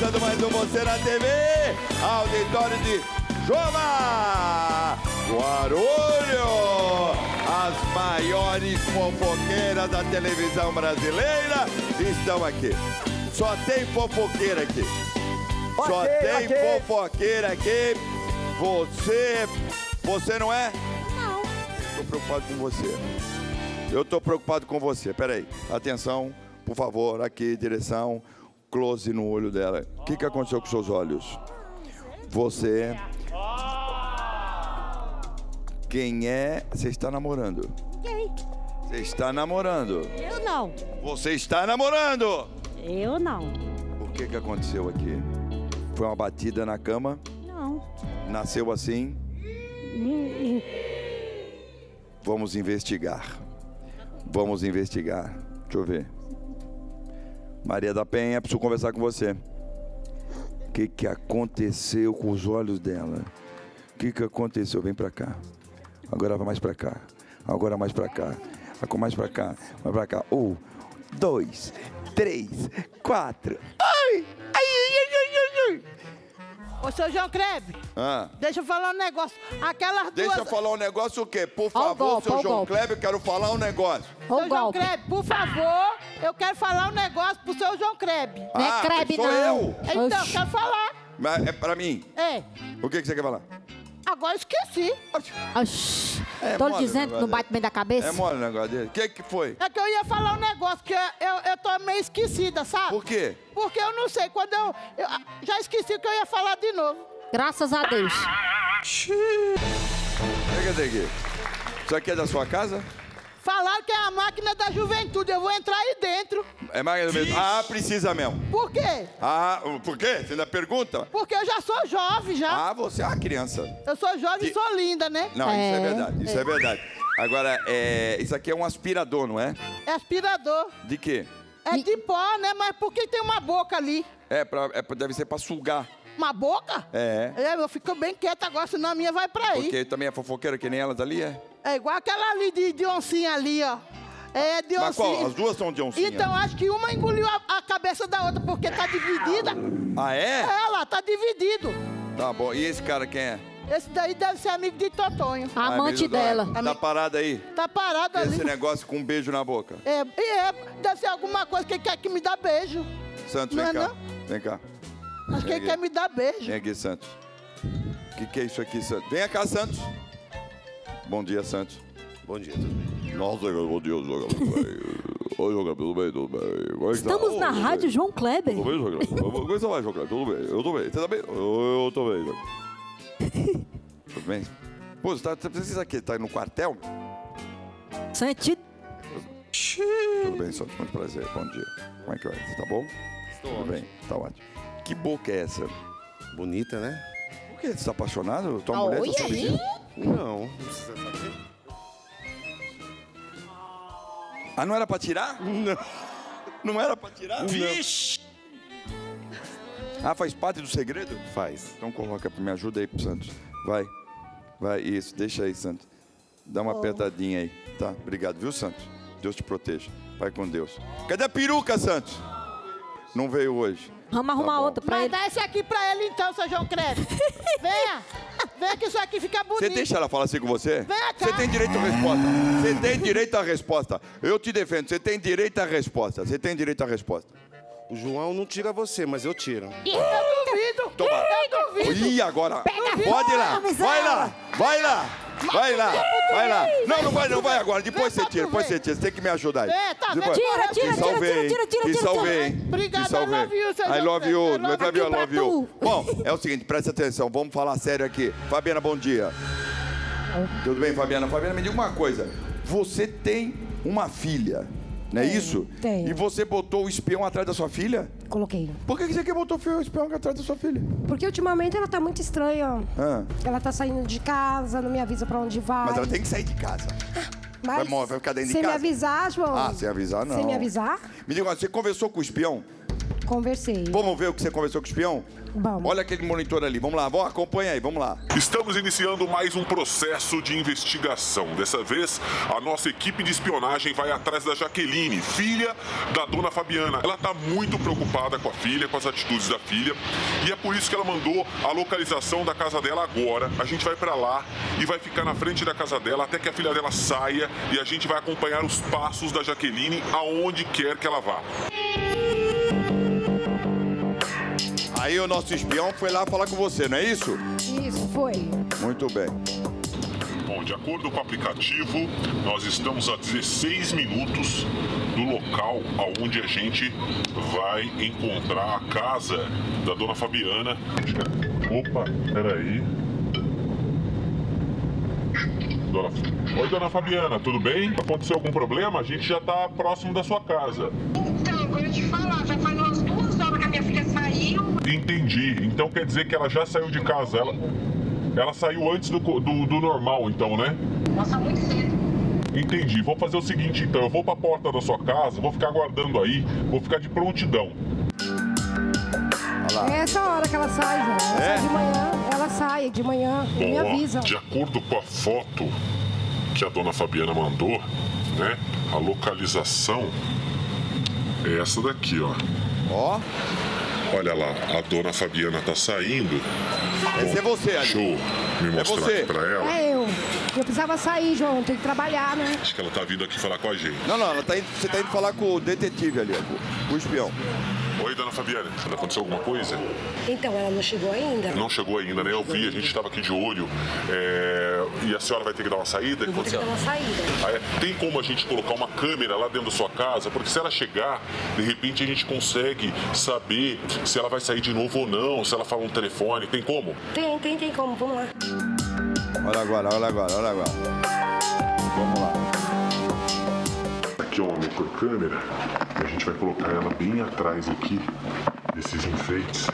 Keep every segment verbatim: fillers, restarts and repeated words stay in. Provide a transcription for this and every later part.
começando mais um Você na T V, auditório de Jola, Guarulhos, as maiores fofoqueiras da televisão brasileira estão aqui. Só tem fofoqueira aqui. Só okay, tem okay. fofoqueira aqui. Você, você não é? Não. Tô preocupado com você. Eu tô preocupado com você. Peraí, atenção, por favor, aqui, direção, close no olho dela. O que que aconteceu com seus olhos? Você... Quem é? Você está namorando? Quem? Você está namorando? Eu não. Você está namorando? Eu não. O que que aconteceu aqui? Foi uma batida na cama? Não. Nasceu assim? Vamos investigar. Vamos investigar. Deixa eu ver. Maria da Penha, preciso conversar com você. O que que aconteceu com os olhos dela? O que que aconteceu? Vem pra cá. Agora vai mais pra cá. Agora mais pra cá. Agora mais pra cá. Mais pra cá. Um, dois, três, quatro. Ai! Ai, ai, ai, ai, ai. Ô, seu João Kleber, Ah. deixa eu falar um negócio. Aquelas Deixa duas... eu falar um negócio o quê? Por Ó o favor, golpe, ó seu o João golpe. Kleber, eu quero falar um negócio. Ô, Seu João golpe. Kleber, por favor, eu quero falar um negócio pro seu João Kleber. Não é Ah, Kleber, sou não. eu. Então, Oxi. quero falar. Mas é pra mim. É, O que que você quer falar? agora eu esqueci. Oxi. É Tô lhe mole o dizendo que negócio não bate bem da cabeça. É mole o negócio dele? O que que foi? É que eu ia falar um negócio que eu, eu, eu tô meio esquecida, sabe? Por quê? Porque eu não sei, quando eu, eu já esqueci o que eu ia falar de novo. Graças a Deus. Pega aqui. Isso aqui é da sua casa? Falaram que é a máquina da juventude, eu vou entrar aí dentro. É mais mesmo? Ah, precisa mesmo. Por quê? Ah, por quê? Você ainda pergunta? Porque eu já sou jovem, já. Ah, você é uma criança. Eu sou jovem e Que- sou linda, né? Não, isso é É. verdade, isso é verdade. Agora, é, isso aqui é um aspirador, não é? É aspirador. De quê? É de pó, né? Mas por que tem uma boca ali? É, pra, é pra- deve ser pra sugar. Uma boca? É. É, eu fico bem quieta agora, senão a minha vai pra aí. Porque também é fofoqueira que nem elas ali, é? É igual aquela ali de, de oncinha ali, ó. É de Mas qual? oncinha. As duas são de oncinha. Então, acho que uma engoliu a, a cabeça da outra, porque tá dividida. Ah, é? É, lá, tá dividido. Tá bom. E esse cara quem é? Esse daí deve ser amigo de Totonho. A Ah, amante amigo do- dela. Tá parado aí? Tá parado ali. Esse negócio com um beijo na boca. É, e é, deve ser alguma coisa que ele quer que me dá beijo. Santos, Não vem é cá. não? Vem cá. Acho que ele aqui. quer me dar beijo. Vem aqui, Santos. O que, que é isso aqui, Santos? Vem cá, Santos. Bom dia, Santos. Bom dia, tudo bem? Nossa, bom dia, Joga, tudo bem? Oi, Joga, tudo bem, tudo bem? Como é que tá? Estamos Ô, na tudo rádio bem? João Kleber. Tudo bem, Joga? Como é que você vai, Joga? Tudo bem? Eu tô bem. Você tá bem? Eu, eu tô bem, Joga. Tudo bem? Pô, você, tá, você precisa aqui, tá no quartel? Sentido. Tudo bem, Santos, muito prazer. Bom dia. Como é que vai? Você tá bom? Estou Tudo ótimo. bem, tá ótimo. Que boca é essa? Bonita, né? Por que? Você tá apaixonado? Tua Ah, mulher oi, tá só aí? pedindo? Não, não precisa saber. Ah, não era pra tirar? Não. Não era pra tirar? Vixe! Ah, faz parte do segredo? Faz. Então coloca, me ajuda aí pro Santos. Vai, vai, isso, deixa aí, Santos. Dá uma apertadinha aí, tá? Obrigado, viu, Santos? Deus te proteja. Vai com Deus. Cadê a peruca, Santos? Não veio hoje. Vamos Tá arrumar bom. outra pra Mas ele. dá esse aqui pra ele então, seu João Kleber. Venha. Venha que isso aqui fica bonito. Você deixa ela falar assim com você? Vem cá. Você tem direito à resposta. Você tem direito à resposta. Eu te defendo. Você tem direito à resposta. Você tem direito à resposta. O João não tira você, mas eu tiro. Eu duvido. Toma. Eu duvido. Ih, agora. Pega Pode ir lá. fogo, Vai lá. Vai lá. Vai lá. Vai lá. Não, não vai, não vai agora. Depois Vem você tira. pra tu Depois ver. você tira. Você tem que me ajudar aí. É, tá, Depois- vem, Tira, tira, Te tira, salvei, tira, tira, tira, te tira, salvei. tira. Obrigado, te salvei. I love you, seu I João love you, Kleber. I love love you, I you. love you. Aqui pra Bom, é o seguinte, presta atenção, vamos falar sério aqui. Fabiana, bom dia. Tudo bem, Fabiana? Fabiana, me diga uma coisa. Você tem uma filha, não é isso? tenho. E você botou o espião atrás da sua filha? Coloquei. Por que você que botou o espião atrás da sua filha? Porque ultimamente ela tá muito estranha. Ah, Ela tá saindo de casa, não me avisa pra onde vai. mas ela tem que sair de casa. Mas vai mo- vai ficar dentro de sem casa? me avisar, João. Ah, sem avisar, não. Sem me avisar? Me diga, uma coisa, você conversou com o espião? Conversei. Vamos ver o que você conversou com o espião? Vamos. Olha aquele monitor ali, vamos lá, vamos, acompanha aí, vamos lá. Estamos iniciando mais um processo de investigação. Dessa vez, a nossa equipe de espionagem vai atrás da Jaqueline, filha da dona Fabiana. Ela está muito preocupada com a filha, com as atitudes da filha, e é por isso que ela mandou a localização da casa dela agora. A gente vai para lá e vai ficar na frente da casa dela até que a filha dela saia, e a gente vai acompanhar os passos da Jaqueline aonde quer que ela vá. Aí o nosso espião foi lá falar com você, não é isso? Isso, foi. Muito bem. Bom, de acordo com o aplicativo, nós estamos a dezesseis minutos do local onde a gente vai encontrar a casa da dona Fabiana. Opa, peraí. Dona... Oi, dona Fabiana, tudo bem? Aconteceu algum problema? A gente já está próximo da sua casa. Então, eu ia te falar, já faz umas duas horas que a minha filha saiu. Entendi. Então quer dizer que ela já saiu de casa. Ela, ela saiu antes do, do, do normal, então, né? Nossa, muito cedo. Entendi. Vou fazer o seguinte, então. Eu vou pra porta da sua casa, vou ficar aguardando aí, vou ficar de prontidão. É essa hora que ela sai, João. Ela É? sai de manhã, ela sai de manhã e me Bom, ó, avisa. de acordo com a foto que a dona Fabiana mandou, né? A localização é essa daqui, ó. Ó, Olha lá, a dona Fabiana tá saindo. esse é você ali. Deixa eu me mostrar você. aqui pra ela. É eu. Eu precisava sair, João. Tenho que trabalhar, né? Acho que ela tá vindo aqui falar com a gente. Não, não, ela tá indo, você tá indo falar com o detetive ali, ó, com, com o espião. Oi, dona Fabiana. Aconteceu alguma coisa? Então, ela não chegou ainda? Não chegou ainda, né? Eu vi, a gente estava aqui de olho. É, E a senhora vai ter que dar uma saída? Eu vou ter que dar uma saída. Ah, é? Tem como a gente colocar uma câmera lá dentro da sua casa? Porque se ela chegar, de repente a gente consegue saber se ela vai sair de novo ou não, se ela fala um telefone. Tem como? Tem, tem, tem como. Vamos lá. Olha agora, olha agora, olha agora. Vamos lá. Aqui é uma microcâmera. A gente vai colocar ela bem atrás aqui desses enfeites.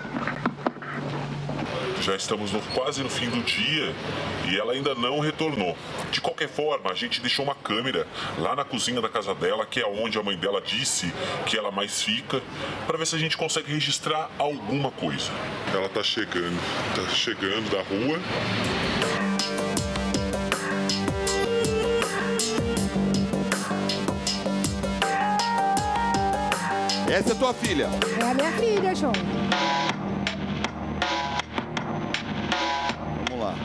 Já estamos no, quase no fim do dia e ela ainda não retornou. De qualquer forma, a gente deixou uma câmera lá na cozinha da casa dela, que é onde a mãe dela disse que ela mais fica, para ver se a gente consegue registrar alguma coisa. Ela tá chegando, tá chegando da rua. Essa é tua filha. É a minha filha, João. Vamos lá.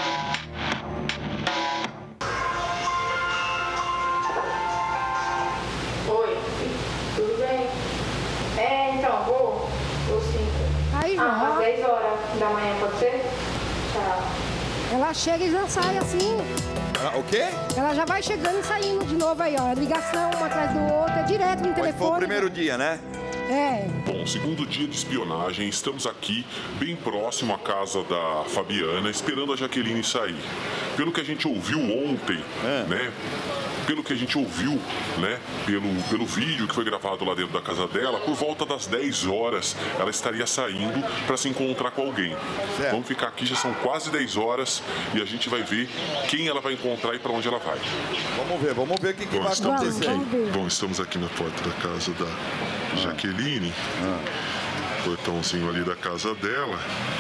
Oi, tudo bem? É, então, vou. Vou sim. Aí, Ah, João. às dez horas da manhã, pode ser? Tchau. Ela chega e já sai assim. Ah, o quê? Ela já vai chegando e saindo de novo aí, ó. Ligação um atrás do outro, é direto no Hoje telefone. foi o primeiro dia, né? É. Bom, segundo dia de espionagem, estamos aqui bem próximo à casa da Fabiana, esperando a Jaqueline sair. Pelo que a gente ouviu ontem, É. né? Pelo que a gente ouviu, né? Pelo, pelo vídeo que foi gravado lá dentro da casa dela, por volta das dez horas ela estaria saindo para se encontrar com alguém. Certo. Vamos ficar aqui, já são quase dez horas e a gente vai ver quem ela vai encontrar e para onde ela vai. Vamos ver, vamos ver o que, que vai estamos acontecer. Vamos, vamos ver. Bom, estamos aqui na porta da casa da Jaqueline. Portãozinho ali da casa dela.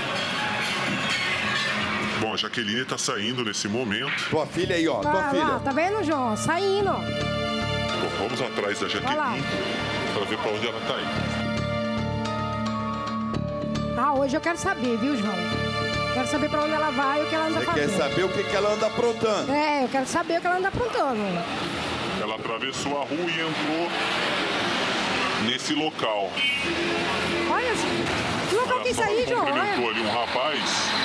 Bom, a Jaqueline tá saindo nesse momento. Tua filha aí, ó, tua Lá, lá, filha. tá vendo, João? Saindo, ó. Bom, vamos atrás da lá. Jaqueline para ver para onde ela tá indo. Ah, hoje eu quero saber, viu, João? Quero saber pra onde ela vai e o que ela anda Você quer fazendo. saber o que, que ela anda aprontando? É, eu quero saber o que ela anda aprontando. Ela atravessou a rua e entrou nesse local. Olha, que local que é isso aí, João? Cumprimentou Olha. ali um rapaz.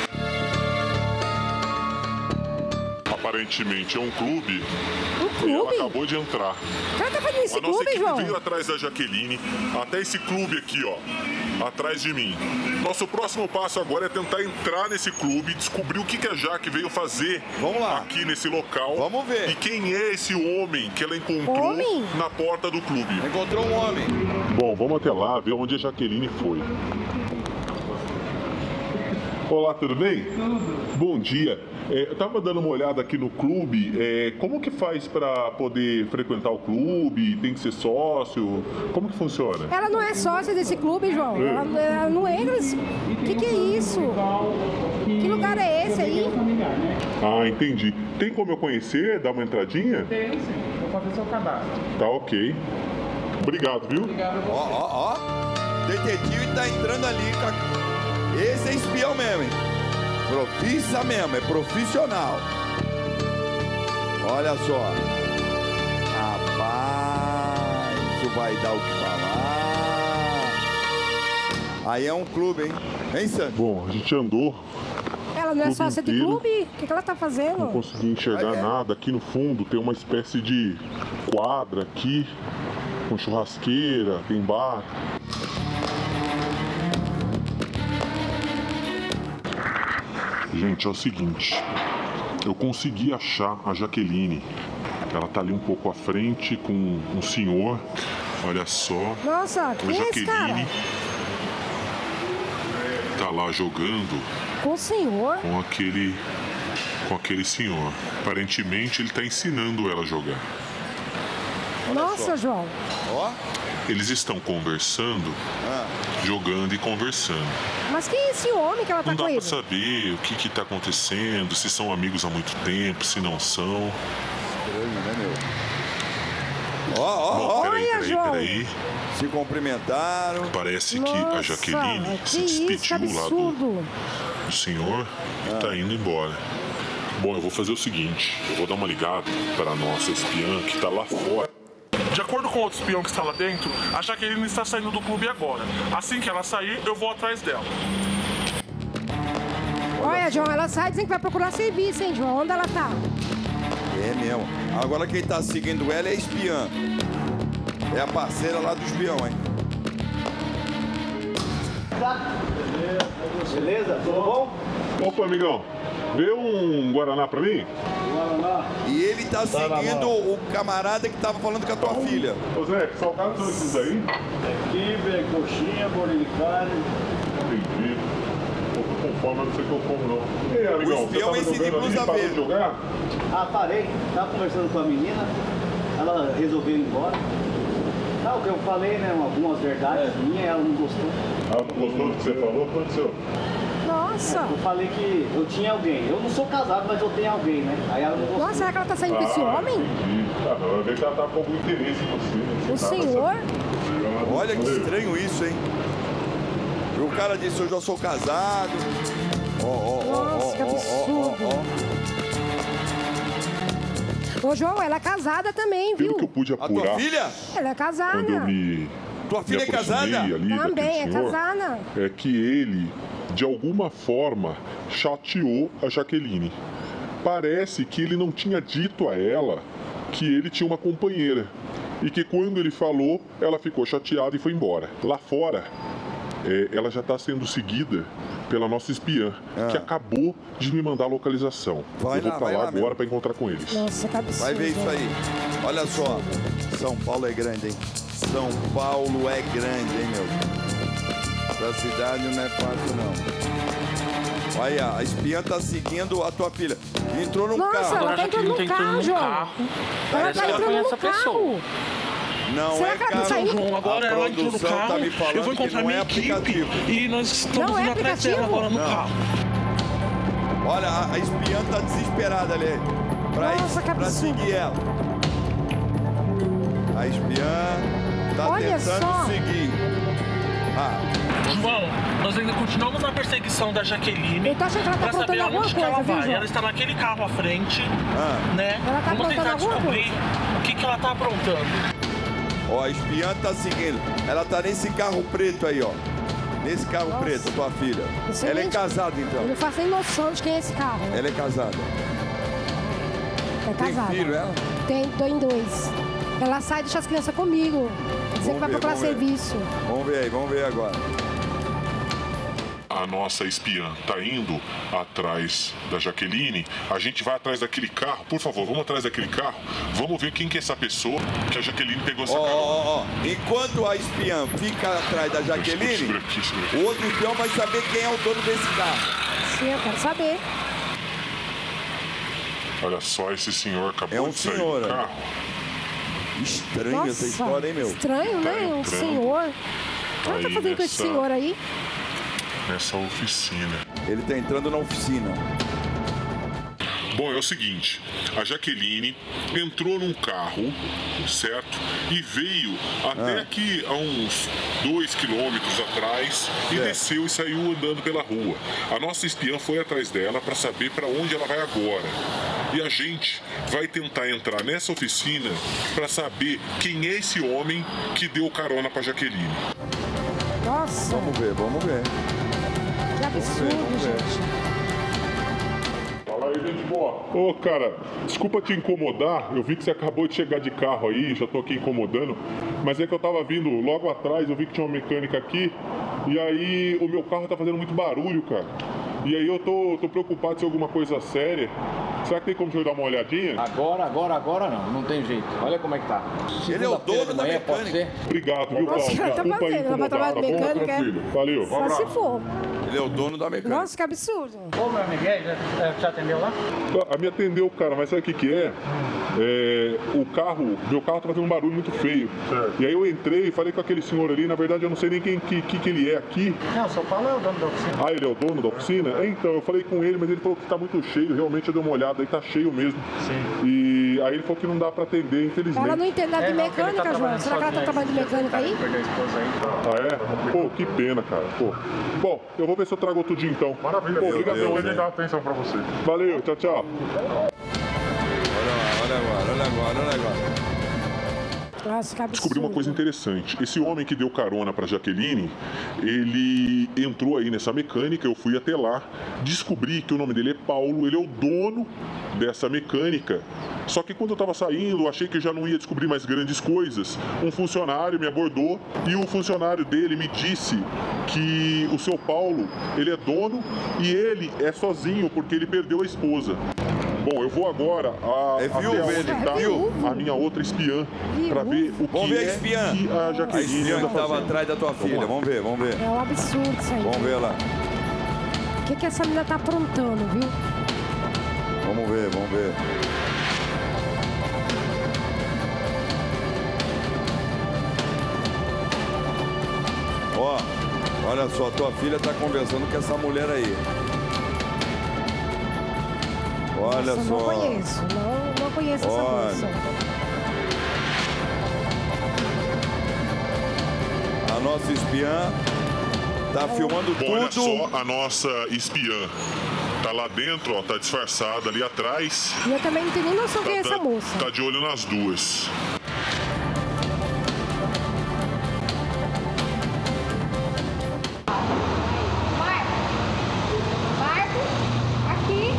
Aparentemente é um clube. Um E ela clube? acabou de entrar. O cara tá fazendo esse A nossa clube, equipe João? veio atrás da Jaqueline, até esse clube aqui, ó, atrás de mim. Nosso próximo passo agora é tentar entrar nesse clube, descobrir o que, que a Jaque veio fazer Vamos lá. aqui nesse local. Vamos ver. E quem é esse homem que ela encontrou Homem? na porta do clube. Encontrou um homem. Bom, vamos até lá ver onde a Jaqueline foi. Olá, tudo bem? Tudo. Bom dia. É, eu tava dando uma olhada aqui no clube. É, como que faz para poder frequentar o clube? Tem que ser sócio? Como que funciona? Ela não é sócia desse clube, João. É. Ela, ela não entra. O que, que é isso? Que lugar é esse aí? Ah, entendi. Tem como eu conhecer? Dar uma entradinha? Tem sim, vou fazer seu cadastro. Tá ok. Obrigado, viu? Ó, ó, ó. Detetive tá entrando ali. ca- Esse é espião mesmo, hein? Profissa mesmo, é profissional. Olha só. Rapaz, isso vai dar o que falar. Aí é um clube, hein? Hein, Sandro? Bom, a gente andou, Ela não é Clube sócia de inteiro. clube? O que, que ela tá não fazendo? consegui enxergar Aí é. nada. Aqui no fundo tem uma espécie de quadra aqui, com churrasqueira, tem bar. Gente, é o seguinte, eu consegui achar a Jaqueline. Ela tá ali um pouco à frente com um senhor, olha só. Nossa, A quem é esse cara? Jaqueline tá lá jogando Com o senhor? com aquele com aquele senhor. Aparentemente ele tá ensinando ela a jogar. Nossa, João. Ó. Eles estão conversando, Ah. jogando e conversando. Mas quem é esse homem que ela tá Não dá com pra ele? saber o que que tá acontecendo, se são amigos há muito tempo, se não são. Estranho, né, meu? Ó, ó, Bom, ó. peraí, Olha, peraí, João. peraí. Se cumprimentaram. Parece que a Nossa, Jaqueline que se isso, que despediu lá do, absurdo. do senhor e Ah. tá indo embora. Bom, eu vou fazer o seguinte, eu vou dar uma ligada para a nossa espiã que tá lá fora. De acordo com outro espião que está lá dentro, a Jaqueline está saindo do clube agora. Assim que ela sair, eu vou atrás dela. Olha, João, ela sai dizendo que vai procurar serviço, hein, João? Onde ela tá? É mesmo. Agora quem tá seguindo ela é a espiã. É a parceira lá do espião, hein? Beleza? Tudo bom? Opa, amigão, vê um Guaraná pra mim? E ele tá seguindo o camarada que tava falando com a tua filha. Ô Zé, que salgados são esses aí? Quibe, coxinha, bolinho de carne. Entendi. Tô com fome, mas não sei o que eu como não. E aí, amigão, O espião você é tava esse de jogando ali, blusa parou de verde. jogar? Ah, parei. Tava conversando com a menina. Ela resolveu ir embora. Ah, o que eu falei, né? Algumas verdades minhas, ela não gostou. Ah, não gostou do que você falou? O que aconteceu? Nossa. Eu falei que eu tinha alguém. Eu não sou casado, mas eu tenho alguém, né? Aí ela não gostou. Nossa, será que ela tá saindo com esse Ah, homem? entendi. Ah, não, eu vejo que ela tá com algum interesse em você. Né? O Você tava senhor? sabendo. Olha que estranho isso, hein? E o cara disse, eu já sou casado. Ó, ó, ó, Nossa, que ó, ó, ó, absurdo. ó. Ô, João, ela é casada também, Pelo viu? que eu pude A apurar, tua filha? Ela é casada. quando eu me, Tua me filha é aproximei casada? ali Também, daquele é senhor, casada. é que ele, de alguma forma, chateou a Jaqueline. Parece que ele não tinha dito a ela que ele tinha uma companheira. E que quando ele falou, ela ficou chateada e foi embora. Lá fora, é, ela já está sendo seguida pela nossa espiã, Ah. que acabou de me mandar a localização. Vai eu vou lá, pra vai lá lá, agora meu. para encontrar com eles. Nossa, que absurdo. Vai ver isso aí. Olha só. São Paulo é grande, hein? São Paulo é grande, hein, meu? Essa cidade não é fácil, não. Olha, a espiã tá seguindo a tua filha. Entrou num Nossa, carro. ela tá entrando no carro, João. Ela tá entrando no carro. Não Será é que ela tá carro. saindo? João, agora a ela entrou no produção carro, tá me falando eu vou encontrar que não minha é equipe aplicativo. e nós estamos Não é indo atrás dela aplicativo? agora no Não. carro. Olha, a, a espiã tá desesperada ali. Pra, Nossa, que pra absurdo. seguir ela. A espiã tá Olha tentando só. seguir. Ah, João, nós ainda continuamos na perseguição da Jaqueline Eu tô achando que ela tá pra saber aprontando alguma aonde que ela coisa, viu, vai. João? Ela está naquele carro à frente, ah. né? Ela tá Vamos tentar aprontando alguma descobrir o que, que ela tá aprontando. Ó, a espiã tá seguindo. Ela tá nesse carro preto aí, ó. Nesse carro Nossa. preto, tua filha. Você Ela é nem- casada, Eu então. não faço nem noção de quem é esse carro. Ela é casada. É Tem casada. filho, ela? Tem, tô em dois. Ela sai e deixa as crianças comigo. Você que vai ver, procurar vamos ver. serviço. Vamos ver aí, vamos ver agora. A nossa espiã tá indo atrás da Jaqueline. A gente vai atrás daquele carro. Por favor, vamos atrás daquele carro. Vamos ver quem que é essa pessoa que a Jaqueline pegou essa Ó, carona. ó, ó. Enquanto a espiã fica atrás da Segura Jaqueline, aqui, segura aqui. o outro espião vai saber quem é o dono desse carro. Sim, eu quero saber. Olha só, esse senhor acabou É um de sair senhor, do né? carro. Estranha Nossa, essa história, hein, meu? Estranho, Tá né? Um entrando senhor. O que ela tá aí fazendo com esse nessa- senhor aí? Nessa oficina. Ele tá entrando na oficina. Bom, é o seguinte, a Jaqueline entrou num carro, certo? E veio até Ah. aqui a uns dois quilômetros atrás e Certo. desceu e saiu andando pela rua. A nossa espiã foi atrás dela para saber para onde ela vai agora. E a gente vai tentar entrar nessa oficina para saber quem é esse homem que deu carona para Jaqueline. Nossa, Vamos ver, vamos ver. que absurdo, vamos ver. gente. Fala aí, gente boa. Ô, cara, desculpa te incomodar. Eu vi que você acabou de chegar de carro aí, já tô aqui incomodando. Mas é que eu tava vindo logo atrás, eu vi que tinha uma mecânica aqui. E aí o meu carro tá fazendo muito barulho, cara. E aí eu tô, tô preocupado se é alguma coisa séria. Será que tem como eu dar uma olhadinha? Agora, agora, agora não, não tem jeito. Olha como é que tá. Ele é o Segunda-feira dono de da manhã, mecânica. pode ser? Obrigado, viu, Paulo? Nossa, tá Desculpa aí fazendo, ela vai incomodar, trabalhar tá de bom? mecânica, é? Tranquilo. Valeu. Só se for. Ele é o dono da mecânica. Nossa, que absurdo. Ô, meu amigo, e aí, já, já atendeu lá? A me atendeu, cara, mas sabe o que que é? É, o carro, meu carro tá fazendo um barulho muito feio. E aí eu entrei e falei com aquele senhor ali, na verdade eu não sei nem quem que, que, que ele é aqui. Não, o São Paulo é o dono da oficina. Ah, ele é o dono da oficina? É, então, eu falei com ele, mas ele falou que tá muito cheio, realmente eu dei uma olhada aí, tá cheio mesmo. Sim. E aí ele falou que não dá pra atender, infelizmente. Ela não entende nada de É, não, que ele tá mecânica, João. trabalhando Será que ela tá sozinho trabalhando de mecânica aí? Perdeu a esposa aí. Ah, é? Pô, que pena, cara. Pô. Bom, eu vou ver se eu trago outro dia então. Maravilha, Meu Deus, ele hein? dá atenção pra você. Valeu, tchau, tchau. Olha lá, olha agora, olha agora, olha agora. Nossa, que absurdo. Descobri uma coisa interessante. Esse homem que deu carona para Jaqueline, ele entrou aí nessa mecânica, eu fui até lá, descobri que o nome dele é Paulo, ele é o dono dessa mecânica. Só que quando eu estava saindo, eu achei que eu já não ia descobrir mais grandes coisas. Um funcionário me abordou e o funcionário dele me disse que o seu Paulo, ele é dono e ele é sozinho porque ele perdeu a esposa. Bom, eu vou agora a, É a, viúvo ver ele, aonde tá viúvo. a minha outra espiã para ver o Vamos que ver a é espiã. que a A Jaqueline espiã anda que tava fazendo. atrás da tua filha. lá. Vamos ver, vamos ver. É um absurdo isso aí. Vamos ver lá. O que, que essa menina tá aprontando, viu? Vamos ver, vamos ver. Ó, olha só, tua filha tá conversando com essa mulher aí. Olha Nossa, só. não conheço. Não, não conheço essa Olha. moça. A nossa espiã tá filmando Bom, olha tudo. só a nossa espiã. Tá lá dentro, ó, tá disfarçada ali atrás. E eu também não tenho nem noção quem é essa tá, moça. tá de olho nas duas. Marco. Marco, aqui.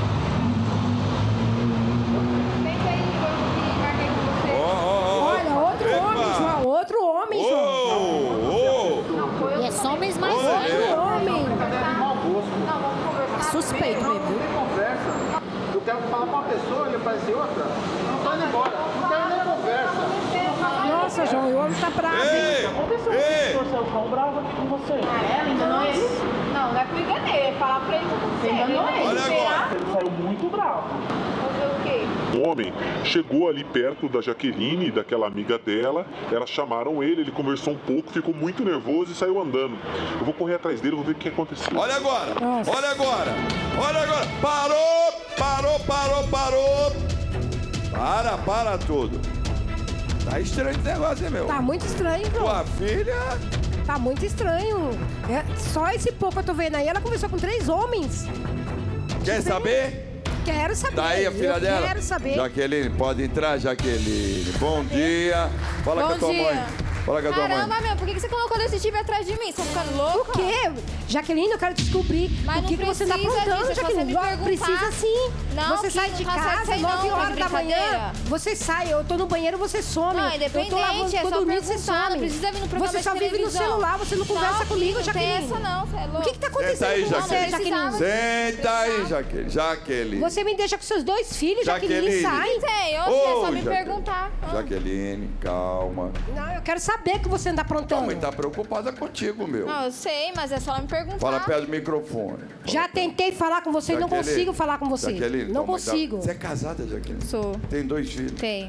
Senta aí, eu marquei com você. Ó, ó, ó. Olha, outro Epa. homem, João. Outro homem, João. Ô, ô. E é só homens mais Ô, velhos. é. Outro homem. Não, vamos conversar. Suspeito mesmo. Conversa. Eu quero falar com uma pessoa e aparecer outra. Não tô indo embora. Não quero nem conversa. Nossa, João, o homem tá bravo, hein? Ei, ei. Ela enganou ele? Não, não é que eu enganei. É falar pra ele que você enganou ele. Olha agora. Ele saiu muito bravo. Fazer o quê? O homem chegou ali perto da Jaqueline, daquela amiga dela. Elas chamaram ele, ele conversou um pouco, ficou muito nervoso e saiu andando. Eu vou correr atrás dele, vou ver o que aconteceu. Olha agora, Nossa. olha agora, olha agora. Parou, parou, parou, parou. Para, para tudo. Tá estranho esse negócio, hein, meu? Tá muito estranho, João. Tua filha... Tá muito estranho. É, só esse pouco eu tô vendo aí, ela conversou com três homens. Quer saber? Quero saber. Tá aí a filha eu dela? Quero saber. Jaqueline, pode entrar, Jaqueline. Bom dia. Fala Bom com a tua dia. mãe. Fala com a tua mãe. Caramba, meu, por que que você colocou desse time atrás de mim? Você tá ficando louco? Por quê? Jaqueline, eu quero descobrir Mas o não que, que você tá precisa aprontando, disso, é só você Jaqueline. me Ó, perguntar. precisa sim. Não, você que sai de não consegue casa, sair não, nove tá de horas da manhã. brincadeira. Você sai, eu tô no banheiro, você some. Não, Eu tô independente, lavando, é tô só dormindo, você perguntar, some. não precisa vir no programa Você de só vive no televisão. celular, você não conversa Não, comigo, não tem Jaqueline. essa não, você é louco. O que que tá Senta acontecendo aí, com você, Jaqueline. Jaqueline? Senta aí, Jaqueline. Jaqueline. Você me deixa com seus dois filhos, Jaqueline, Jaqueline. sai. Tem, ô, Ô, filha, é só me Jaqueline. perguntar. Ah. Jaqueline, calma. Não, eu quero saber. saber que você anda aprontando. A mãe tá preocupada contigo, meu. Não, eu sei, mas é só ela me perguntar. Fala perto do microfone. Já tentei falar com você e não Jaqueline, consigo falar com você. Jaqueline, não tua mãe tá- consigo. Você é casada, Jaqueline? Sou. Tem dois filhos? Tem.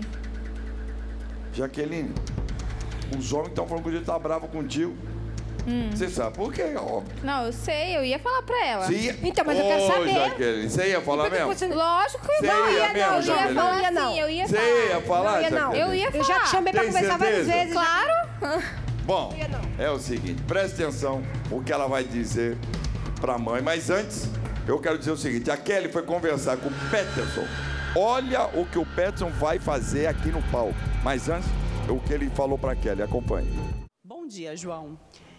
Jaqueline, os homens estão falando que o dia tá bravo contigo. Hum. Você sabe por quê, óbvio. Não, eu sei, eu ia falar pra ela. Você ia... Então, mas eu quero Ô, saber. Jaqueline, você ia falar mesmo? Você... Lógico que Você não, ia ia mesmo, não, eu ia Jaqueline? falar Não ia, assim, não. eu ia Você falar. ia falar, Não ia, não. Jaqueline? Eu ia falar. Eu já te chamei pra Tem conversar várias certeza? vezes. Claro. Bom, é o seguinte, preste atenção o que ela vai dizer pra mãe. Mas antes, eu quero dizer o seguinte, a Kelly foi conversar com o Peterson. Olha o que o Peterson vai fazer aqui no palco. Mas antes, o que ele falou pra Kelly, acompanhe. Bom dia, João.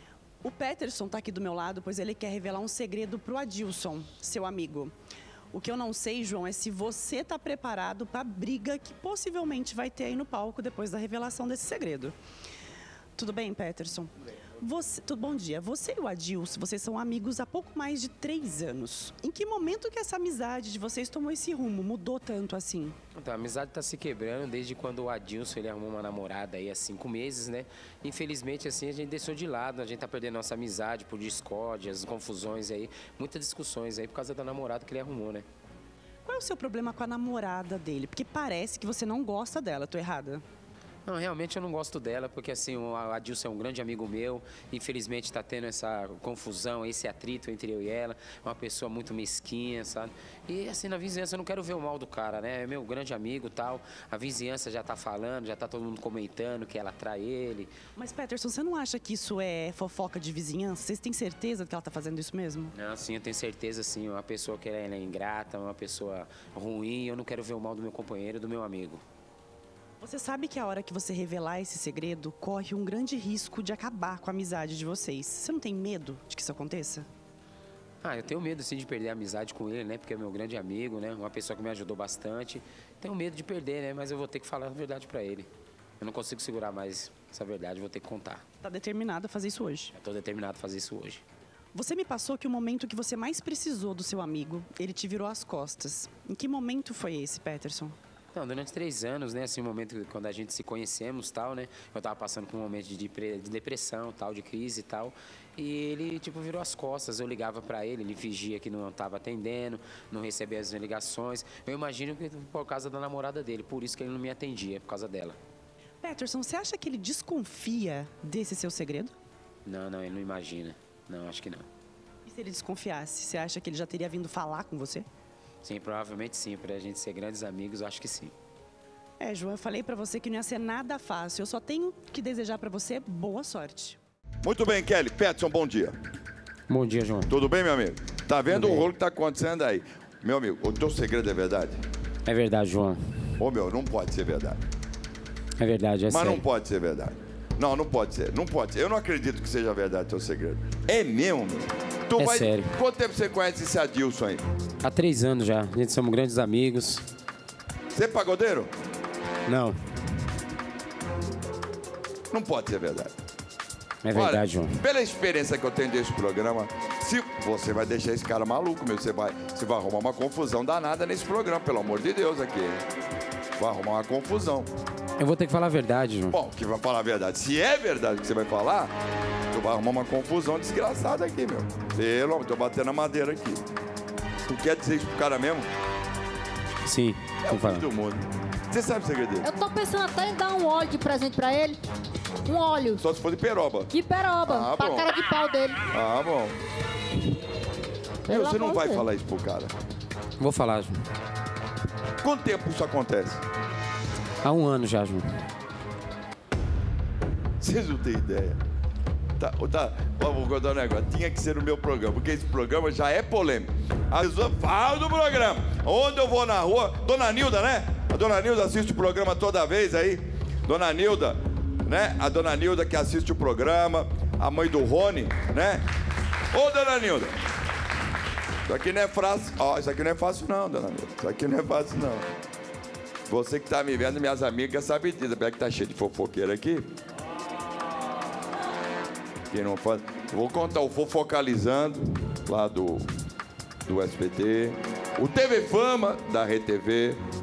O Peterson está aqui do meu lado, pois ele quer revelar um segredo para o Adilson, seu amigo. O que eu não sei, João, é se você está preparado para a briga que possivelmente vai ter aí no palco depois da revelação desse segredo. Tudo bem, Peterson? Você, tudo bom dia. Você e o Adilson, vocês são amigos há pouco mais de três anos. Em que momento que essa amizade de vocês tomou esse rumo, mudou tanto assim? Então, a amizade está se quebrando desde quando o Adilson ele arrumou uma namorada aí há cinco meses, né? Infelizmente, assim, a gente deixou de lado, a gente tá perdendo nossa amizade por discórdias, confusões aí, muitas discussões aí por causa da namorada que ele arrumou, né? Qual é o seu problema com a namorada dele? Porque parece que você não gosta dela, tô errada? Não, realmente eu não gosto dela, porque assim, o Adilson é um grande amigo meu, infelizmente está tendo essa confusão, esse atrito entre eu e ela, é uma pessoa muito mesquinha, sabe? E assim, na vizinhança eu não quero ver o mal do cara, né? É meu grande amigo e tal, a vizinhança já tá falando, já tá todo mundo comentando que ela trai ele. Mas, Peterson, você não acha que isso é fofoca de vizinhança? Vocês têm certeza que ela tá fazendo isso mesmo? Não, sim, eu tenho certeza, sim, uma pessoa que ela é ingrata, uma pessoa ruim, eu não quero ver o mal do meu companheiro e do meu amigo. Você sabe que a hora que você revelar esse segredo, corre um grande risco de acabar com a amizade de vocês. Você não tem medo de que isso aconteça? Ah, eu tenho medo, sim, de perder a amizade com ele, né? Porque é meu grande amigo, né? Uma pessoa que me ajudou bastante. Tenho medo de perder, né? Mas eu vou ter que falar a verdade pra ele. Eu não consigo segurar mais essa verdade, vou ter que contar. Tá determinado a fazer isso hoje? Eu tô determinado a fazer isso hoje. Você me passou que o momento que você mais precisou do seu amigo, ele te virou as costas. Em que momento foi esse, Peterson? Não, durante três anos, né, assim, o momento quando a gente se conhecemos, tal, né, eu tava passando por um momento de, de depressão, tal, de crise e tal, e ele, tipo, virou as costas, eu ligava pra ele, ele fingia que não tava atendendo, não recebia as ligações, eu imagino que por causa da namorada dele, por isso que ele não me atendia, por causa dela. Peterson, você acha que ele desconfia desse seu segredo? Não, não, ele não imagina, não, acho que não. E se ele desconfiasse, você acha que ele já teria vindo falar com você? Sim, provavelmente sim. Pra gente ser grandes amigos, eu acho que sim. É, João, eu falei pra você que não ia ser nada fácil. Eu só tenho que desejar pra você boa sorte. Muito bem, Kelly. Peterson, bom dia. Bom dia, João. Tudo bem, meu amigo? Tá vendo o rolo que tá acontecendo aí? Meu amigo, o teu segredo é verdade? É verdade, João. Ô, meu, não pode ser verdade. É verdade, é Mas sério. não pode ser verdade. Não, não pode ser. Não pode ser. Eu não acredito que seja verdade o teu segredo. É mesmo, meu? Tu É vai... sério. Quanto tempo você conhece esse Adilson aí? Há três anos já. A gente somos grandes amigos. Você é pagodeiro? Não. Não pode ser verdade. É verdade, Olha, João. pela experiência que eu tenho desse programa, se você vai deixar esse cara maluco, meu, você vai, você vai arrumar uma confusão danada nesse programa, pelo amor de Deus, aqui. Vai arrumar uma confusão. Eu vou ter que falar a verdade, João. Bom, que vai falar a verdade. Se é verdade o que você vai falar, tu vai arrumar uma confusão desgraçada aqui, meu. Pelo amor, tô batendo a madeira aqui. Tu quer dizer isso pro cara mesmo? Sim, é o fim do mundo. Você sabe o segredo dele? Eu tô pensando até em dar um óleo de presente pra ele. Um óleo. Só se for de peroba. De peroba. Ah, pra bom. cara de pau dele. Ah, bom. Pelo Você não amor vai de Deus. falar isso pro cara. Vou falar, João. Quanto tempo isso acontece? Há um ano já, João. Vocês não têm ideia. Tá, tá, vou contar um negócio. Tinha que ser o meu programa, porque esse programa já é polêmico. A pessoa fala do programa. Onde eu vou na rua, Dona Nilda, né? A Dona Nilda assiste o programa toda vez aí. Dona Nilda, né? A Dona Nilda que assiste o programa. A mãe do Rony, né? Ô, Dona Nilda. Isso aqui não é fácil. Ó, isso aqui não é fácil não, Dona Nilda. Isso aqui não é fácil não. Você que tá me vendo, minhas amigas, sabem disso. Pega que tá cheio de fofoqueira aqui. Que não faz. Vou contar o Fofocalizando, lá do, do S B T. O T V Fama, da R T V.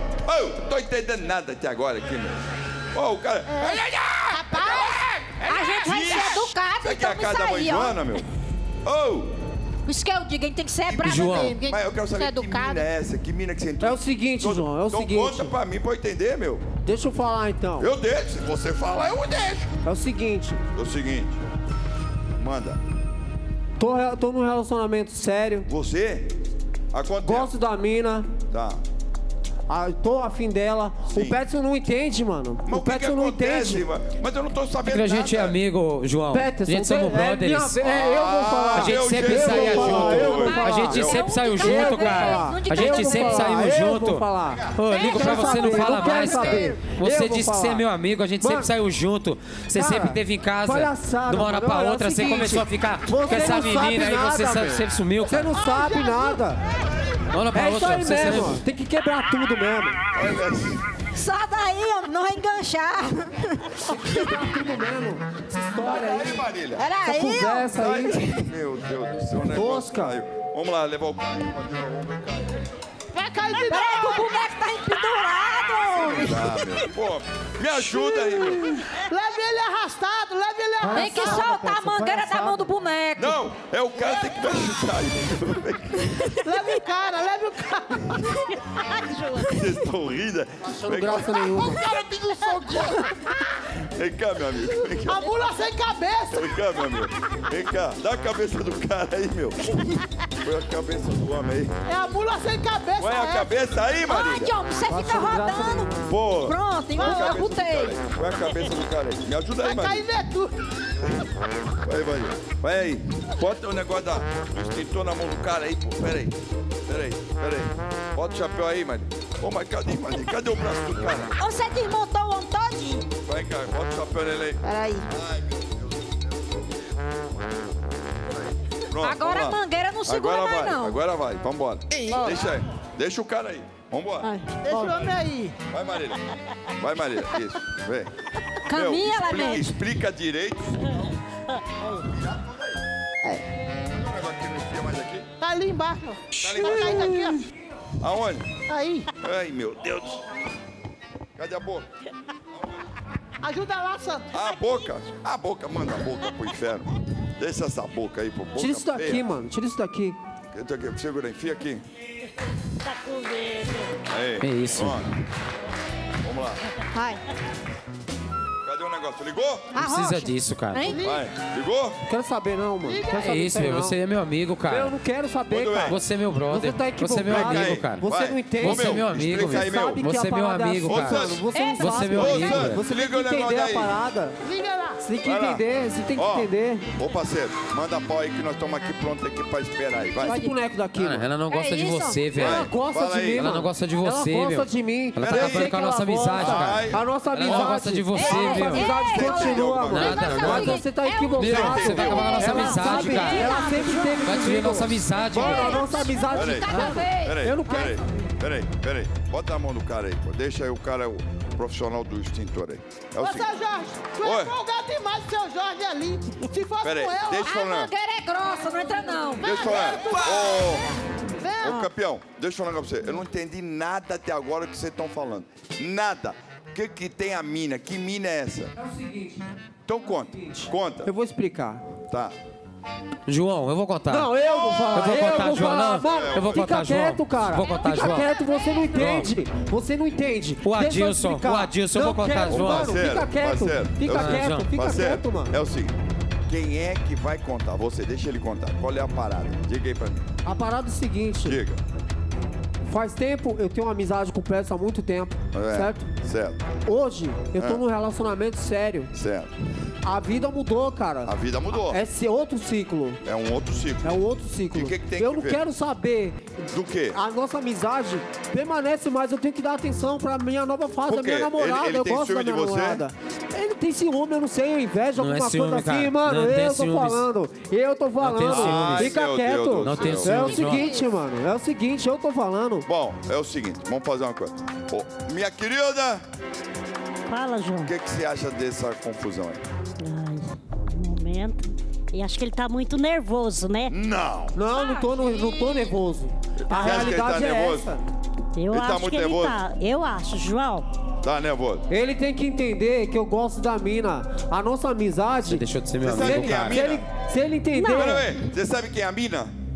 Ô, oh, tô entendendo nada até agora aqui, meu. Ô, oh, o cara... É. Rapaz, a gente vai ser educado, Isso aqui é a então casa da isso mãe aí, ó. Joana, meu. Ô, oh, Isso que eu digo, a gente tem que ser bravo João, mesmo. Mas eu quero saber que mina é essa? Que mina que você entrou? É o seguinte, Todo- João, é o então seguinte. conta pra mim pra eu entender, meu. Deixa eu falar então. Eu deixo. Se você falar, eu deixo. É o seguinte. É o seguinte. Manda. Tô, re- tô num relacionamento sério. Você? Há quanto Gosto da mina. Tá. Ah, tô afim dela. Sim. O Peterson não entende, mano. Mas o o que, que Peterson não acontece, entende. mano? Mas eu não tô É sabendo que a gente é nada. amigo, João. Peterson, a gente somos é brothers. minha- é, eu vou falar. A gente Eu sempre vou saía falar, junto. eu vou falar. A gente Eu- sempre saiu eu junto, vou cara. falar. A Eu gente vou sempre falar, saímos eu junto. vou falar. Ô, ligo pra quero você não saber, fala eu quero mais, cara. saber. Você Eu vou disse que você é falar. meu amigo, a gente Mano, sempre saiu junto. Você cara, sempre esteve em casa. palhaçada, De uma hora mano. pra Olha, é o outra, você seguinte, começou a ficar você com essa não sabe menina aí, nada, você sa- velho. sempre sumiu, Você cara. não sabe nada. De uma hora pra É isso outra, aí você mesmo. sempre... Tem que quebrar tudo mesmo. Sai daí, homem, não vai enganchar. Quebrar tudo mesmo. Essa história aí. Marília. Era Essa aí, ó. conversa aí. Meu Deus do céu, o negócio Tosca. caiu. Vamos lá, levar o cara. Vai cair de Peraí que o novo. boneco tá empedurado. Ah, meu. Pô, me ajuda aí, meu. Leve ele arrastado, leve ele arrastado. Tem que soltar a mangueira da mão do boneco. Não, é o cara que tem que me ajudar aí. Leve o cara, leve o cara. Vocês estão rindo? Achando graça nenhuma. O cara tem um soquinho. Vem cá, meu amigo. Vem cá. A mula sem cabeça. Vem cá, meu amigo. Vem cá. Dá a cabeça do cara aí, meu. Põe a cabeça do homem aí. É a mula sem cabeça. Põe a é. cabeça aí, Ai, Marília. John, você fica rodando. Pô. Pronto, Põe a eu cabeça do botei. cara aí. Põe a cabeça do cara aí. Me ajuda aí, Vai cair Marília. de tudo. Vai, vai. Vai aí. Bota o negócio da, do extintor na mão do cara aí, pô. Pera aí. Pera aí, pera aí. Bota o chapéu aí, Marília. Ô, mas cadê, Marília? Cadê o braço do cara? Você desmontou o homem todinho. Vai cá, bota o chapéu nele aí. Peraí. Ai, meu Deus do céu. Pronto, Agora vamos lá. a mangueira não segura agora mais, vai, não. Agora vai, vambora. Bora. Deixa aí. Deixa o cara aí. Vambora. Deixa o homem aí. Vai, Marília. Vai, Marília. Isso. Vem. Caminha, Meu, explica, Lamento. explica direito. Mais aqui? Tá ali embaixo. Tá ali Vai cair daqui, embaixo. Aonde? ó. Aí. Ai, meu Deus. Cadê a boca? Ajuda lá, Santo. A boca. A boca. Manda a boca pro inferno. Deixa essa boca aí pro boca. Tira isso daqui, feia. mano. Tira isso daqui. Entra aqui, segura aí. Enfia aqui. Tá com medo. Aí. Que isso? Pronto. Vamos lá. Vai. Cadê o negócio? Ligou? Não precisa disso, cara. Hein? Vai. Ligou? Quero saber não, mano. Quero É saber isso, aí, meu. não. Você é meu amigo, cara. Eu não quero saber, Muito cara. bem. Você é meu brother. Você tá Você é meu equivocado. amigo, Aí. cara. Você Vai. não entende. Ô, Você é meu amigo, explica meu. aí, meu. Sabe que Você a é meu parada amigo, assim, cara. mano. Você não Você é sabe. meu Ô, amigo, Sandro, velho. Você tem liga que o negócio entender a aí. parada. Liga lá. Você tem que Vai lá. entender, você tem que Ó, entender. Ô, parceiro, manda pau aí que nós estamos aqui prontos aqui pra esperar aí. Vai. Vai esse boneco daqui, Cara, mano. ela não gosta É de isso? você, velho. Ela gosta Fala de aí. mim, Ela mano. não gosta de Ela você, gosta meu. de mim. Ela tá Eu acabando sei com a que nossa ela amizade, gosta. cara. A nossa Ela amizade. não gosta de você, a nossa meu. amizade Ei, continua, olha, mano. nada, Mas nada. Mas você tá é um- equivocado. Meu, você vai acabar com a nossa Ela amizade, sabe, cara. Ela sempre teve Vai destruir comigo. nossa amizade, Mano, a velho. nossa amizade. Peraí. Ah, Peraí, Eu não peraí, quero. peraí, peraí. Bota a mão no cara aí, pô. Deixa aí o cara, o profissional do extintor aí. É o Ô, seu seguinte. Jorge, tu Oi. é folgado demais, seu Jorge ali. Se fosse Peraí, com eu, deixa eu A falar. mangueira é grossa, não entra não. Deixa eu falar. Ô, vem. ô, campeão, deixa eu falar pra você. Eu não entendi nada até agora que vocês estão falando. Nada. O que que tem a mina? Que mina é essa? É o seguinte. Então conta. Conta. Eu vou explicar. Tá. João, eu vou contar. Não, eu vou falar. Eu vou contar, João, falar. não. Mano, Eu vou fica contar, João. quieto, cara. Vou contar, fica João. quieto, você não entende. Você não entende. O Deixa eu Adilson, explicar. o Adilson, eu Não vou contar, quero, João. Mano, fica quieto. parceiro, Fica é o quieto, seguinte, fica parceiro, quieto, mano. É o seguinte. Quem é que vai contar? Você, deixa ele contar. Qual é a parada? Diga aí pra mim. A parada é o seguinte. Diga. Faz tempo, eu tenho uma amizade com o Pedro há muito tempo, É, certo? Certo, Hoje, eu tô É. num relacionamento sério. certo. A vida mudou, cara. A vida mudou. É esse outro ciclo. É um outro ciclo. É um outro ciclo. E o que que tem eu que não ver? quero saber. Do quê? A nossa amizade permanece, mas eu tenho que dar atenção pra minha nova fase, Por da minha quê? namorada. Ele- ele eu tem gosto da ciúme de minha você? namorada. Ele tem ciúme, eu não sei, inveja, Não é alguma ciúme, coisa assim, cara. mano. Não tem eu tô ciúmes. falando. Eu tô falando. tem ciúmes. Fica Ai, meu quieto. Deus do Não tem céu. É o ciúmes, João. seguinte, mano. É o seguinte, eu tô falando. Bom, é o seguinte, vamos fazer uma coisa. Ô, minha querida, Fala, João. o que, que você acha dessa confusão aí? Ai, um momento. E acho que ele tá muito nervoso, né? Não! Não, não tô, no- não tô nervoso. A Você acha que ele tá realidade é nervoso? essa. Eu Ele tá acho muito que ele nervoso? tá. Eu acho, João. Tá nervoso? Ele tem que entender que eu gosto da mina. A nossa amizade. Você deixou de ser meu Você amigo, sabe quem é a cara. Se mina? ele, se ele entender. Pera aí, você sabe quem é a mina?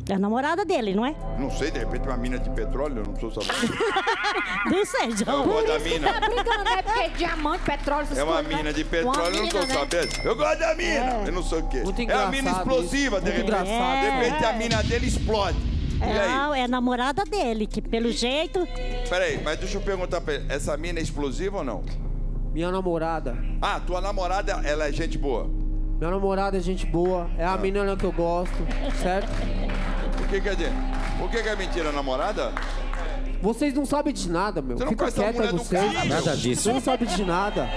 É a namorada dele, não é? Não sei, de repente uma mina de petróleo, eu não sou sabendo. Não sei, João. Eu gosto da mina. Tá brincando, é porque diamante, petróleo, essas É uma coisas, né? mina de Uma petróleo, eu não tô mina, né? sabendo. Eu gosto da mina, É. eu não sei o quê. Muito É a engraçado mina isso. explosiva, de Muito repente. engraçado. De repente É. a mina dele explode. E aí? Não, é a namorada dele, que pelo jeito... Peraí, mas deixa eu perguntar pra ele. Essa mina é explosiva ou não? Minha namorada. Ah, tua namorada, ela é gente boa. Minha namorada é gente boa. É a menina que eu gosto, certo? O que quer dizer? O que que é mentira, namorada? Vocês não sabem de nada, meu. Você não Fica conhece a quieto mulher aí do vocês. cara, meu. Nada disso. Você não sabe de nada.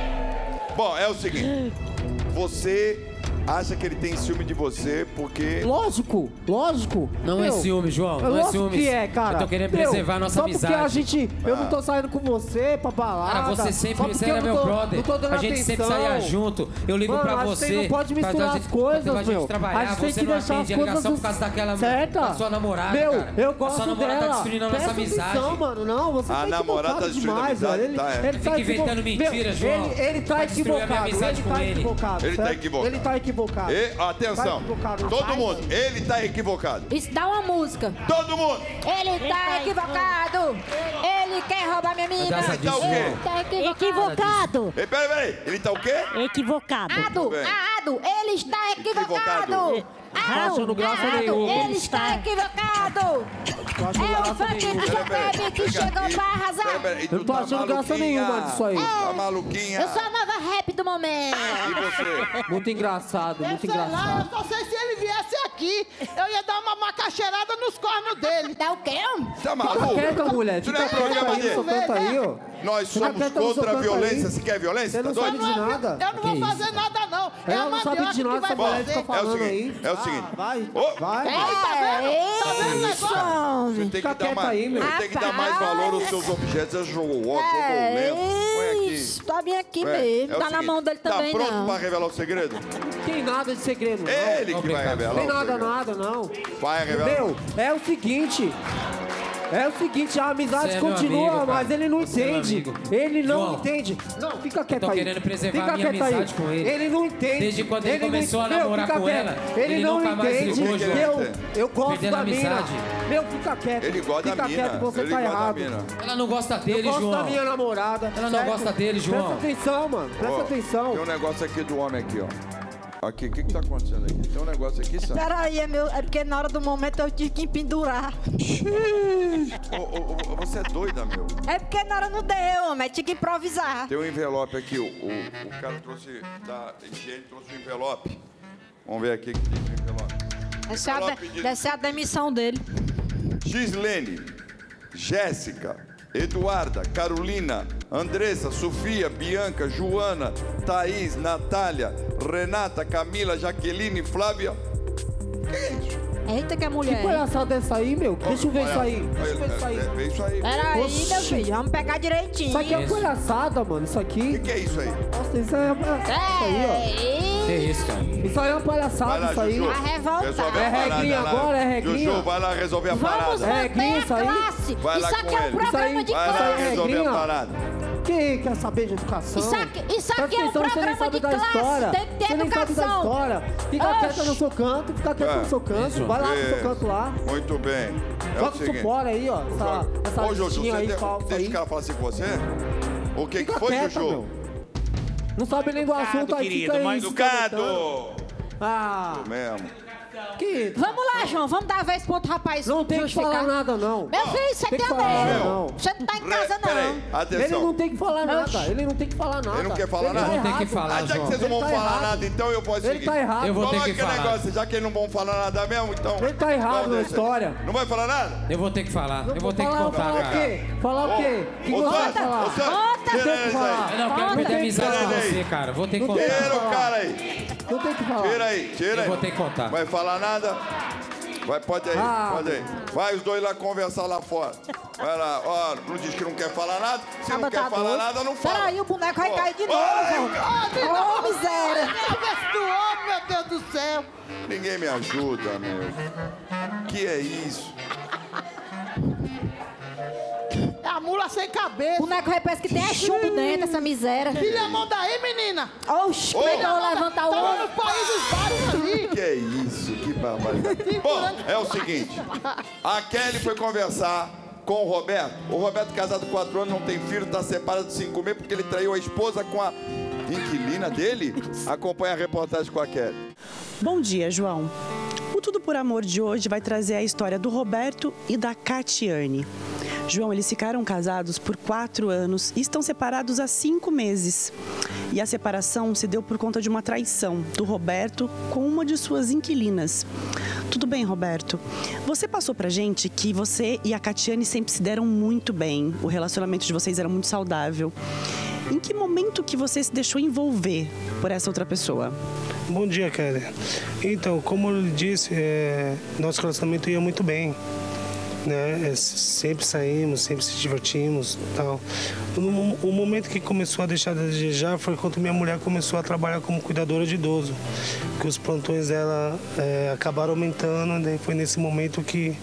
Bom, é o seguinte. Você acha que ele tem ciúme de você porque... Lógico, lógico. Não é Meu, ciúme, João, é não é lógico ciúmes. que é, cara. Eu tô querendo Meu, preservar a nossa só amizade. porque a gente... Eu Ah. não tô saindo com você pra balada. Cara, você só sempre, porque você era eu meu não tô- brother. não tô dando A gente sempre atenção. saía junto. Eu ligo Mano, pra acho que você. você não pode pra misturar a as gente- coisas, pra gente meu. trabalhar. A gente tem Você que não deixar atende as a ligação coisas por causa daquela certa. da sua namorada, Meu, cara. eu A gosto sua namorada dela. tá destruindo a nossa Presta amizade. atenção, mano. Não, você A tá namorada tá equivocado destruindo a demais, amizade, velho. Ele, tá, é. ele Fica tá inventando equivo- mentira, Meu, João. Ele, ele tá Vai destruir a minha equivocado. amizade Ele com tá ele. equivocado. Ele tá certo? equivocado. Ele tá equivocado. E, atenção, Tá equivocado. todo Vai, mundo, ele tá equivocado. Isso dá uma música. Todo mundo. Ele tá equivocado. Ele quer roubar minha mina. Nada Ele tá o disso, quê? João. Tá equivocado. Equivocado. Ei, peraí, peraí. Ele tá o quê? Equivocado. Ado, bem. Ado, ele está equivocado. Equivocado. Tá achando graça Ado, nenhuma. ele está equivocado. Tô achando É o graça funk nenhuma. do Peraí, peraí. João que Vem chegou aqui. pra arrasar. Peraí, peraí. Eu não tô Tu tá achando graça maluquinha. nenhuma disso aí. Tá maluquinha. Eu sou a nova rap do momento. E você? Muito engraçado, Eu muito sei lá, engraçado. eu só sei se ele viesse aqui, eu ia dar uma macaxeirada nos cornos dele. Dá o quê? Tá Fica maluco? quieta, mulher. Isso Fica não é quieta programa aí no seu dele. canto aí, ó. Nós Fica somos quieta no seu contra a canto violência. aí. Você quer violência? Você Tá não doido? sabe de nada. Eu não vou fazer nada, não. É a Ela não sabe mandioca de que nada, vai essa mulher fazer. fica É o falando seguinte, aí. é o seguinte. Ah, vai, Ô, vai. Ei, tá vendo? Tá vendo o negócio? Você tem que Fica dar quieta mais, aí, meu. você tem que dar mais valor aos seus objetos. Eu jogo o óculos, eu vou lento. Põe aqui. Isso, tá bem aqui Ué, mesmo. é o Tá na seguinte, mão dele também, Tá pronto não. pra revelar o segredo? Não tem nada de segredo, não. Ele que vai revelar Tem o nada, segredo. nada, não. Vai revelar. Meu, é o seguinte. É o seguinte, a amizade Você é meu continua, amigo, cara. mas ele não Você é meu entende. amigo. Ele não João, entende. Não, fica quieto tô aí. querendo preservar fica a minha quieto aí. amizade com ele. Ele não entende. Desde quando ele não começou a entende. Meu, namorar fica com quieto. ela, Ele, ele não nunca mais entende. ligou, João. Eu, eu gosto Perdendo da a mina. amizade. Meu, fica quieto. Ele gosta fica da mina. quieto, você Ele tá gosta da errado. mina. Ela não gosta dele, Eu gosto João. da minha namorada. Ela não certo? gosta dele, João. Presta atenção, mano. Presta Ó, atenção. Tem um negócio aqui do homem aqui, ó. Aqui, o que que tá acontecendo aqui? Tem um negócio aqui, sabe? Peraí, é, meu, é porque na hora do momento eu tive que pendurar. Ô, ô, ô, você é doida, meu. É porque na hora não deu, homem. Tinha que improvisar. Tem um envelope aqui. O, o, o cara trouxe da higiene, trouxe um envelope. Vamos ver aqui o que diz o envelope. Essa é, a, Envelope de, de- dessa é a demissão dele. Gislene, Jéssica, Eduarda, Carolina, Andressa, Sofia, Bianca, Joana, Thaís, Natália, Renata, Camila, Jaqueline, Flávia. Que é isso? Eita, que é Que mulher. palhaçada é essa aí, meu? Deixa eu ver isso aí. Deixa eu ver isso aí. Vê isso aí. Peraí, Oxi. meu filho. Vamos pegar direitinho. Isso aqui é Isso. palhaçada, mano. Isso O aqui. que, que é isso aí? Nossa, isso aí é palhaçada. Isso aí, ó. Que isso, cara? Isso aí é uma Vai palhaçada, lá, isso aí. Juju. A revolta. Resolve a É parada regrinha lá. agora, é regrinha? Juju, vai lá resolver a Vamos parada. É, manter a isso aí. classe. Vai lá Isso com aqui é um ele. programa Isso aí. de Vai lá classe. resolver a regrinha. parada. Quem quer saber de educação? Isso aqui, isso aqui é um Presta atenção, você nem programa sabe de da classe. história. Tem que ter Você nem sabe da educação. história. Fica Oxi. quieta no seu canto, fica quieto É, no seu canto. isso. Vai lá no seu Isso. canto lá. Muito bem. É Joga o o seguinte. supor aí, ó. Essa, essa Ô, Juju, listinha você aí de- falsa deixa aí. o cara falar assim com você? O que, que Fica foi, quieta, Juju? meu. Não sabe nem do assunto aí, fica aí. se Educado! comentando. Ah, Mesmo. que... Vamos lá, João. Vamos dar a vez pro outro rapaz. Não tem que justificar. falar nada, não. Meu filho, você Tem tem que a falar nada, lei. não. Você não tá em casa, Peraí, não. atenção. Ele não tem que falar nada. Oxi. Ele não tem que falar nada. Ele não quer falar Ele nada? tá Não tem que errado. falar, Ah, já que João. vocês não Ele vão tá falar errado. nada, então eu posso Ele seguir. tá errado. Eu vou ter Coloca que aquele falar. negócio, já que eles não vão falar nada mesmo, então... Ele tá errado Então, na deixa. história. Não vai falar nada? Eu vou ter que falar. Eu vou ter que falar, contar, falar o cara. quê? Falar o quê? O que Ô, você vai Sandro, falar? ô, Sandro, Conta. tira Tem que isso falar. aí. Eu não quero Conta. perder amizade Tira com ele aí. você, cara. Vou ter que Não contar. tem. Tira o cara aí. Não tem que falar. Tira aí, tira aí. Eu vou ter que contar. Vai falar nada? Vai, pode aí, Ah. pode aí. Vai os dois lá conversar lá fora. Vai lá, ó, não diz que não quer falar nada. Se Ah, não mas quer tá falar doido. nada, não fala. Peraí, o boneco vai Ó, cair de ó, novo. ai, Ô, Ô, miséria. Cabeça do homem, meu Deus do céu. Ninguém me ajuda, meu. Que é isso? É a mula mula sem cabeça. Boneco parece que tem é chumbo dentro, essa miséria. Tira a mão daí, menina. Oxi, como é que eu vou levantar o Tava ombro? nos países vários ali. Que é isso, que barbaridade. Bom, é o seguinte, a Kelly foi conversar com o Roberto. O Roberto, casado com quatro anos, não tem filho, está separado de cinco meses porque ele traiu a esposa com a inquilina dele. Acompanha a reportagem com a Kelly. Bom dia, João. O Tudo por Amor de hoje vai trazer a história do Roberto e da Catiane. João, eles ficaram casados por quatro anos e estão separados há cinco meses. E a separação se deu por conta de uma traição do Roberto com uma de suas inquilinas. Tudo bem, Roberto? Você passou pra gente que você e a Catiane sempre se deram muito bem. O relacionamento de vocês era muito saudável. Em que momento que você se deixou envolver por essa outra pessoa? Bom dia, Kelly. Então, como eu disse, é, nosso relacionamento ia muito bem. Né? É, sempre saímos, sempre se divertimos e tal. O, o momento que começou a deixar de desejar foi quando minha mulher começou a trabalhar como cuidadora de idoso. Que os plantões dela é, acabaram aumentando, daí foi nesse momento que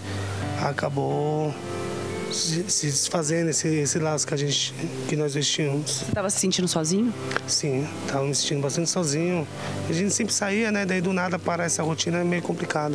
acabou se, se desfazendo esse, esse laço que, a gente, que nós dois tínhamos. Você estava se sentindo sozinho? Sim, estava me sentindo bastante sozinho. A gente sempre saía, né? Daí do nada parar essa rotina é meio complicado.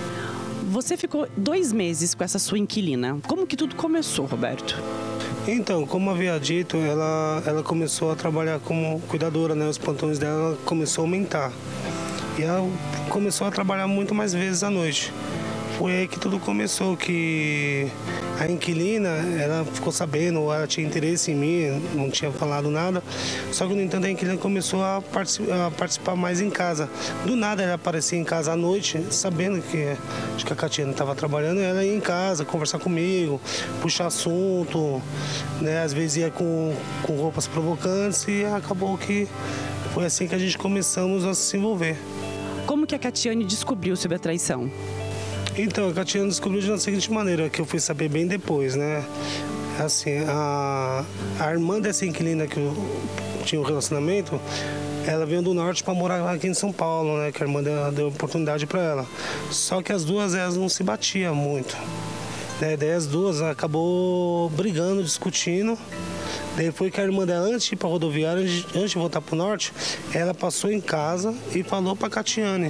Você ficou dois meses com essa sua inquilina. Como que tudo começou, Roberto? Então, como havia dito, ela, ela começou a trabalhar como cuidadora, né? Os plantões dela começou a aumentar. E ela começou a trabalhar muito mais vezes à noite. Foi aí que tudo começou, que a inquilina, ela ficou sabendo, ela tinha interesse em mim, não tinha falado nada. Só que, no entanto, a inquilina começou a participar, a participar mais em casa. Do nada, ela aparecia em casa à noite, sabendo que, acho que a Catiane estava trabalhando, ela ia em casa conversar comigo, puxar assunto, né? Às vezes ia com, com roupas provocantes e acabou que foi assim que a gente começamos a se envolver. Como que a Catiane descobriu sobre a traição? Então, a Catiane descobriu de uma seguinte maneira, que eu fui saber bem depois, né? Assim, a, a irmã dessa inquilina que eu tinha um relacionamento, ela veio do norte para morar aqui em São Paulo, né? Que a irmã deu, deu oportunidade para ela. Só que as duas, elas não se batiam muito. Né? Daí as duas acabou brigando, discutindo. Daí foi que a irmã dela, antes de ir para a rodoviária, antes de voltar para o norte, ela passou em casa e falou para a Catiane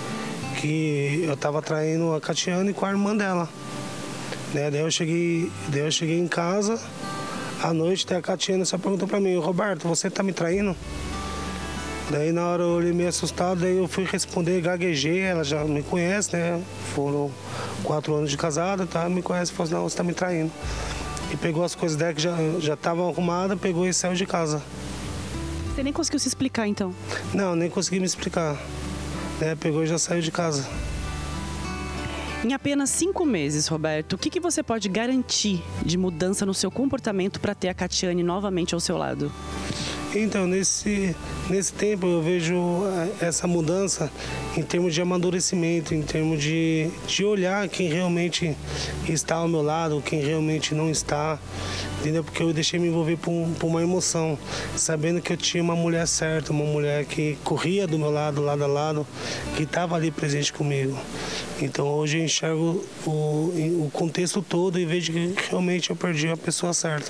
que eu estava traindo a Catiane com a irmã dela. Né? Daí, eu cheguei, daí eu cheguei em casa, à noite, daí a Catiane só perguntou para mim: Roberto, você tá me traindo? Daí na hora eu olhei meio assustado, daí eu fui responder, gaguejei, ela já me conhece, né? Foram quatro anos de casada, tá? Me conhece e falou assim: não, você tá me traindo. E pegou as coisas dela que já já estavam arrumadas, pegou e saiu de casa. Você nem conseguiu se explicar, então? Não, nem consegui me explicar. É, pegou e já saiu de casa. Em apenas cinco meses, Roberto, o que, que você pode garantir de mudança no seu comportamento para ter a Catiane novamente ao seu lado? Então, nesse, nesse tempo eu vejo essa mudança em termos de amadurecimento, em termos de, de olhar quem realmente está ao meu lado, quem realmente não está, entendeu? Porque eu deixei me envolver por, por uma emoção, sabendo que eu tinha uma mulher certa, uma mulher que corria do meu lado, lado a lado, que estava ali presente comigo. Então hoje eu enxergo o, o contexto todo e vejo que realmente eu perdi a pessoa certa.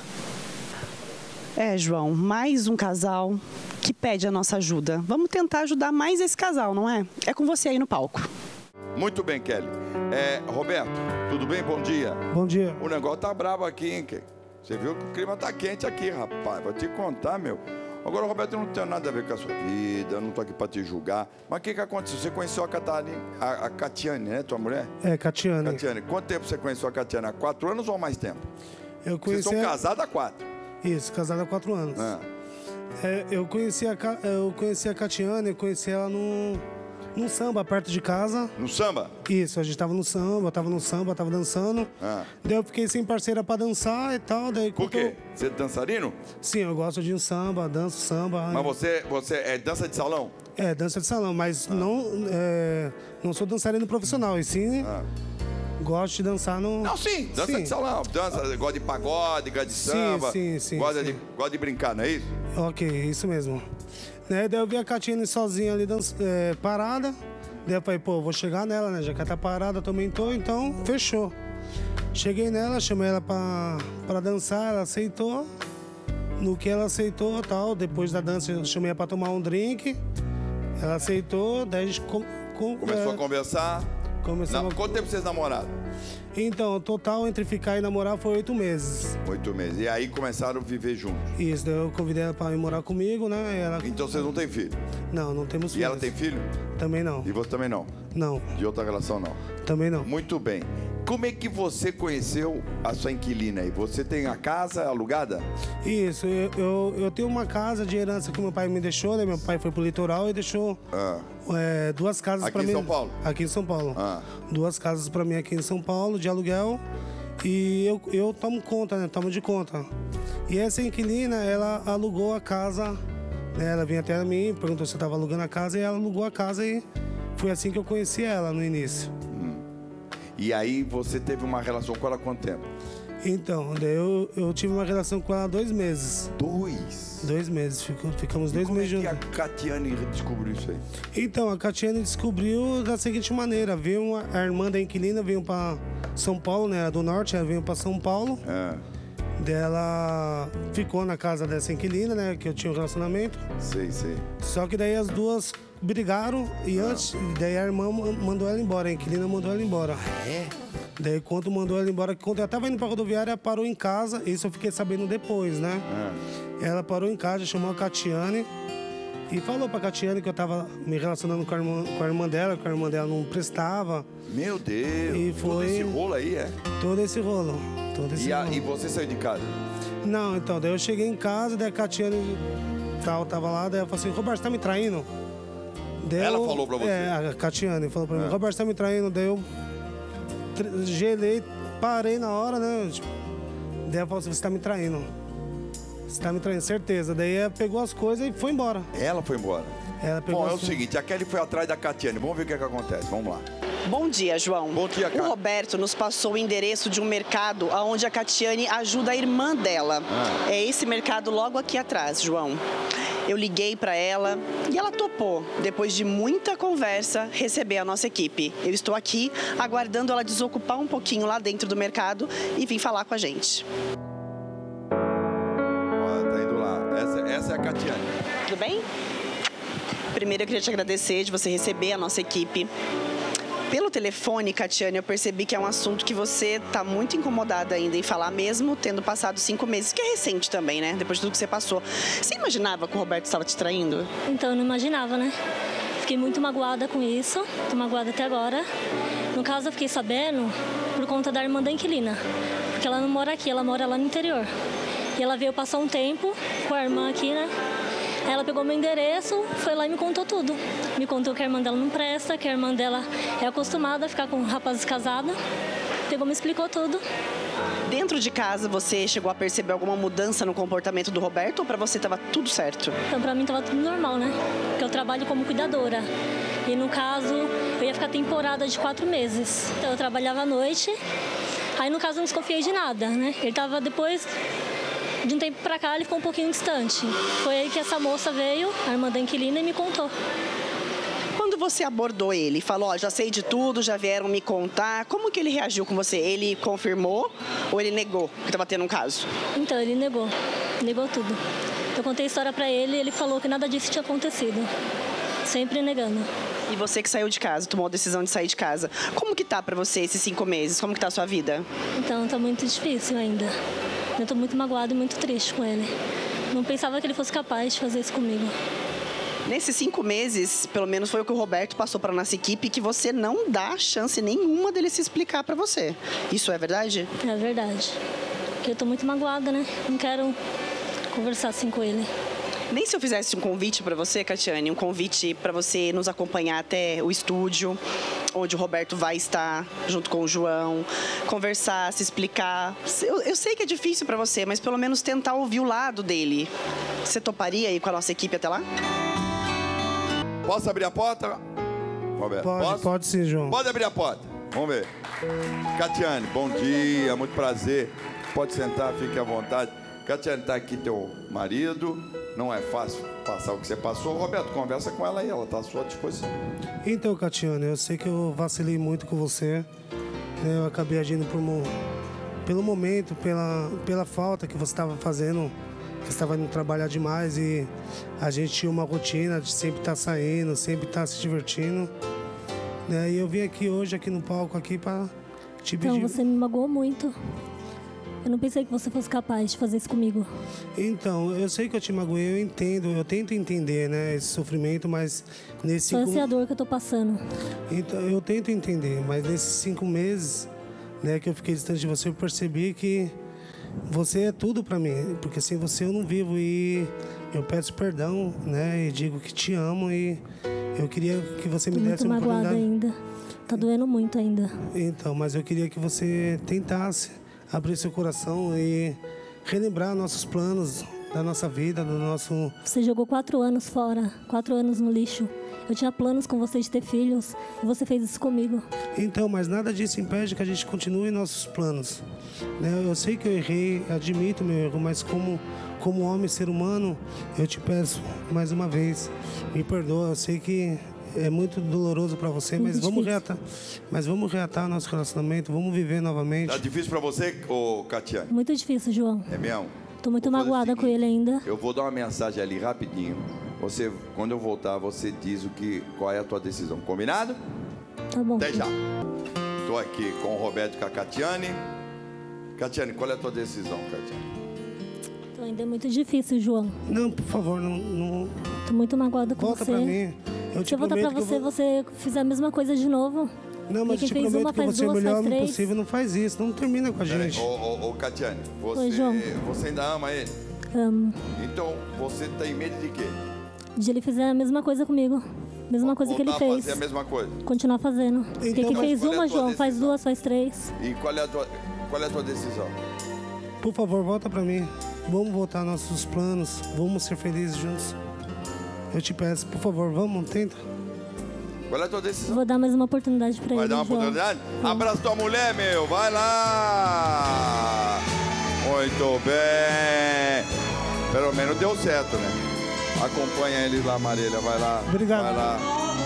É, João, mais um casal que pede a nossa ajuda. Vamos tentar ajudar mais esse casal, não é? É com você aí no palco. Muito bem, Kelly. É, Roberto, tudo bem? Bom dia. Bom dia. O negócio tá brabo aqui, hein, Kelly? Você viu que o clima tá quente aqui, rapaz. Vou te contar, meu. Agora, Roberto, eu não tenho nada a ver com a sua vida, eu não tô aqui pra te julgar. Mas o que que aconteceu? Você conheceu a Catarina, a, a Catiane, né, tua mulher? É, Catiane. Catiane. Quanto tempo você conheceu a Catiane? Há quatro anos ou mais tempo? Eu conheci. Vocês são a... casados há quatro? Isso, casado há quatro anos. Ah. É, eu, conheci a, eu conheci a Catiane, eu conheci ela num, num samba perto de casa. No samba? Isso, a gente tava no samba, eu tava no samba, tava dançando. Ah. Daí eu fiquei sem parceira pra dançar e tal. Daí, Por quê? Eu... Você é dançarino? Sim, eu gosto de um samba, danço samba. Mas você, você é dança de salão? É, dança de salão, mas ah. não, é, não sou dançarino profissional, e sim... Ah. Gosto de dançar no... Não, sim, dança sim. de salão. Dança, gosta de pagode, gosta de samba. Sim, sim, sim. Gosta, sim. De, gosta de brincar, não é isso? Ok, isso mesmo. Né, daí eu vi a Catiane sozinha ali, dança, é, parada. Daí eu falei, pô, vou chegar nela, né? Já que ela tá parada, eu também tô, então fechou. Cheguei nela, chamei ela pra, pra dançar, ela aceitou. No que ela aceitou, tal, depois da dança eu chamei ela pra tomar um drink. Ela aceitou, daí a gente com, com, Começou é, a conversar. Começamos Na, quanto tempo vocês namoraram? Então, o total entre ficar e namorar foi oito meses. Oito meses. E aí começaram a viver juntos. Isso, daí eu convidei ela pra ir morar comigo, né? E ela... Então vocês não têm filho? Não, não temos E filhos. ela tem filho? Também não. E você também não? Não. De outra relação, não? Também não. Muito bem. Como é que você conheceu a sua inquilina aí? Você tem a casa alugada? Isso, eu, eu, eu tenho uma casa de herança que meu pai me deixou, né? Meu pai foi pro litoral e deixou ah. é, duas casas aqui pra mim. Aqui em São Paulo? Aqui em São Paulo. Ah. Duas casas pra mim aqui em São Paulo, de aluguel. E eu, eu tomo conta, né? Tomo de conta. E essa inquilina, ela alugou a casa, né? Ela vinha até mim, perguntou se eu tava alugando a casa e ela alugou a casa e foi assim que eu conheci ela no início. Hum. E aí você teve uma relação com ela há quanto tempo? Então, daí eu, eu tive uma relação com ela há dois meses. Dois? Dois meses, ficamos, ficamos e dois como meses é juntos. que a Catiane descobriu isso aí? Então, a Catiane descobriu da seguinte maneira, veio uma, a irmã da inquilina veio para São Paulo, né, do norte, ela veio para São Paulo. É. Dela ficou na casa dessa inquilina, né, que eu tinha um relacionamento. Sei, sei. Só que daí as duas brigaram e ah. antes, daí a irmã mandou ela embora, a inquilina mandou ela embora. Ah, é? Daí quando mandou ela embora, quando ela tava indo pra rodoviária, ela parou em casa, isso eu fiquei sabendo depois, né? É. Ela parou em casa, chamou a Catiane e falou pra Catiane que eu tava me relacionando com a irmã, com a irmã dela, que a irmã dela não prestava. Meu Deus! E foi... Todo esse rolo aí, é? Todo esse rolo. Todo esse e, a, rolo. E você saiu de casa? Não, então, daí eu cheguei em casa, daí a Catiane tal, tava lá, daí ela falou assim, Roberto, você tá me traindo? Daí ela eu, falou pra você? É, a Catiane falou pra é. mim, Roberto, você tá me traindo? Daí eu gelei, parei na hora, né? Tipo, daí ela falou assim, você tá me traindo. Você tá me traindo, certeza. Daí ela pegou as coisas e foi embora. Ela foi embora? Ela pegou Bom, é o as... seguinte, a Kelly foi atrás da Catiane. Vamos ver o que é que acontece. Vamos lá. Bom dia, João. Bom dia, cara. O Roberto nos passou o endereço de um mercado onde a Catiane ajuda a irmã dela. Ah. É esse mercado logo aqui atrás, João. Eu liguei para ela e ela topou, depois de muita conversa, receber a nossa equipe. Eu estou aqui aguardando ela desocupar um pouquinho lá dentro do mercado e vir falar com a gente. Ó, tá indo lá. Essa, essa é a Catiane. Tudo bem? Primeiro eu queria te agradecer de você receber a nossa equipe. Pelo telefone, Catiane, eu percebi que é um assunto que você está muito incomodada ainda em falar, mesmo tendo passado cinco meses, que é recente também, né? Depois de tudo que você passou. Você imaginava que o Roberto estava te traindo? Então, eu não imaginava, né? Fiquei muito magoada com isso, tô magoada até agora. No caso, eu fiquei sabendo por conta da irmã da inquilina, porque ela não mora aqui, ela mora lá no interior. E ela veio passar um tempo com a irmã aqui, né? Ela pegou meu endereço, foi lá e me contou tudo. Me contou que a irmã dela não presta, que a irmã dela é acostumada a ficar com rapazes casados. Pegou, me explicou tudo. Dentro de casa, você chegou a perceber alguma mudança no comportamento do Roberto ou pra você tava tudo certo? Então, pra mim tava tudo normal, né? Porque eu trabalho como cuidadora. E no caso, eu ia ficar temporada de quatro meses. Então, eu trabalhava à noite. Aí, no caso, eu não desconfiei de nada, né? Ele tava depois... De um tempo pra cá, ele ficou um pouquinho distante. Foi aí que essa moça veio, a irmã da inquilina, e me contou. Quando você abordou ele, falou, ó, já sei de tudo, já vieram me contar, como que ele reagiu com você? Ele confirmou ou ele negou que estava tendo um caso? Então, ele negou. Negou tudo. Eu contei a história pra ele e ele falou que nada disso tinha acontecido. Sempre negando. E você que saiu de casa, tomou a decisão de sair de casa, como que tá pra você esses cinco meses? Como que tá a sua vida? Então, tá muito difícil ainda. Eu tô muito magoada e muito triste com ele. Não pensava que ele fosse capaz de fazer isso comigo. Nesses cinco meses, pelo menos foi o que o Roberto passou para nossa equipe, que você não dá chance nenhuma dele se explicar para você. Isso é verdade? É verdade. Porque eu tô muito magoada, né? Não quero conversar assim com ele. Nem se eu fizesse um convite para você, Catiane, um convite para você nos acompanhar até o estúdio, onde o Roberto vai estar junto com o João, conversar, se explicar. Eu, eu sei que é difícil para você, mas pelo menos tentar ouvir o lado dele. Você toparia ir com a nossa equipe até lá? Posso abrir a porta, Roberto? Pode, Posso? pode sim, João. Pode abrir a porta. Vamos ver. Catiane, bom dia, muito prazer. Pode sentar, fique à vontade. Catiane, está aqui teu marido. Não é fácil passar o que você passou. Roberto, conversa com ela aí, ela está à sua disposição. Então, Catiane, eu sei que eu vacilei muito com você. Eu acabei agindo por, pelo momento, pela, pela falta que você estava fazendo, que você estava indo trabalhar demais e a gente tinha uma rotina de sempre estar saindo, sempre estar se divertindo. Né? E eu vim aqui hoje, aqui no palco, aqui para te pedir... Então, você me magoou muito. Eu não pensei que você fosse capaz de fazer isso comigo. Então, eu sei que eu te magoei, eu entendo, eu tento entender, né, esse sofrimento, mas nesses Só cinco... essa é a dor que eu tô passando. Então, eu tento entender, mas nesses cinco meses, né, que eu fiquei distante de você, eu percebi que você é tudo pra mim, porque sem você eu não vivo e eu peço perdão, né, e digo que te amo e eu queria que você me Tô desse muito uma magoada oportunidade. ainda. Tá doendo muito ainda. Então, mas eu queria que você tentasse abrir seu coração e relembrar nossos planos da nossa vida, do nosso... Você jogou quatro anos fora, quatro anos no lixo. Eu tinha planos com você de ter filhos e você fez isso comigo. Então, mas nada disso impede que a gente continue nossos planos. Né? Eu sei que eu errei, admito meu erro, mas como, como homem, ser humano, eu te peço mais uma vez, me perdoa. Eu sei que é muito doloroso para você, Muito mas vamos, difícil. reatar, mas vamos reatar nosso relacionamento, vamos viver novamente. Tá difícil pra você, ô Catiane? Muito difícil, João. É mesmo? Tô muito magoada com ele ainda. Eu vou dar uma mensagem ali rapidinho. Você, quando eu voltar, você diz o que, qual é a tua decisão. Combinado? Tá bom. Até já. Estou aqui com o Roberto e com a Catiane. Catiane, qual é a tua decisão, Catiane? Então, ainda é muito difícil, João. Não, por favor, não... não... Tô muito magoada com Volta você. pra mim. Eu te Se eu voltar pra prometo que você, eu vou- você fizer a mesma coisa de novo. Não, E mas quem eu te fez prometo uma que faz você é o duas, melhor faz homem três. possível. Não faz isso, não termina com a Peraí, gente. Ô, ô, ô, Catiane, você, Oi, João. você ainda ama ele? Amo. Então, você tem medo de quê? De ele fizer a mesma coisa comigo. Mesma coisa que ele Voltar a fez. fazer a mesma coisa. Continuar fazendo. Porque quem mas fez qual é a uma, tua João, faz decisão? duas, faz três. E qual é a tua, qual é a tua decisão? Por favor, volta pra mim. Vamos voltar aos nossos planos. Vamos ser felizes juntos. Eu te peço, por favor, vamos, tenta. Qual é a tua decisão? Vou dar mais uma oportunidade pra Vai ele, dar uma João. oportunidade? Abraça tua mulher, meu. Vai lá. Muito bem. Pelo menos deu certo, né? Acompanha eles lá, Marília. Vai lá. Obrigado. Vai lá.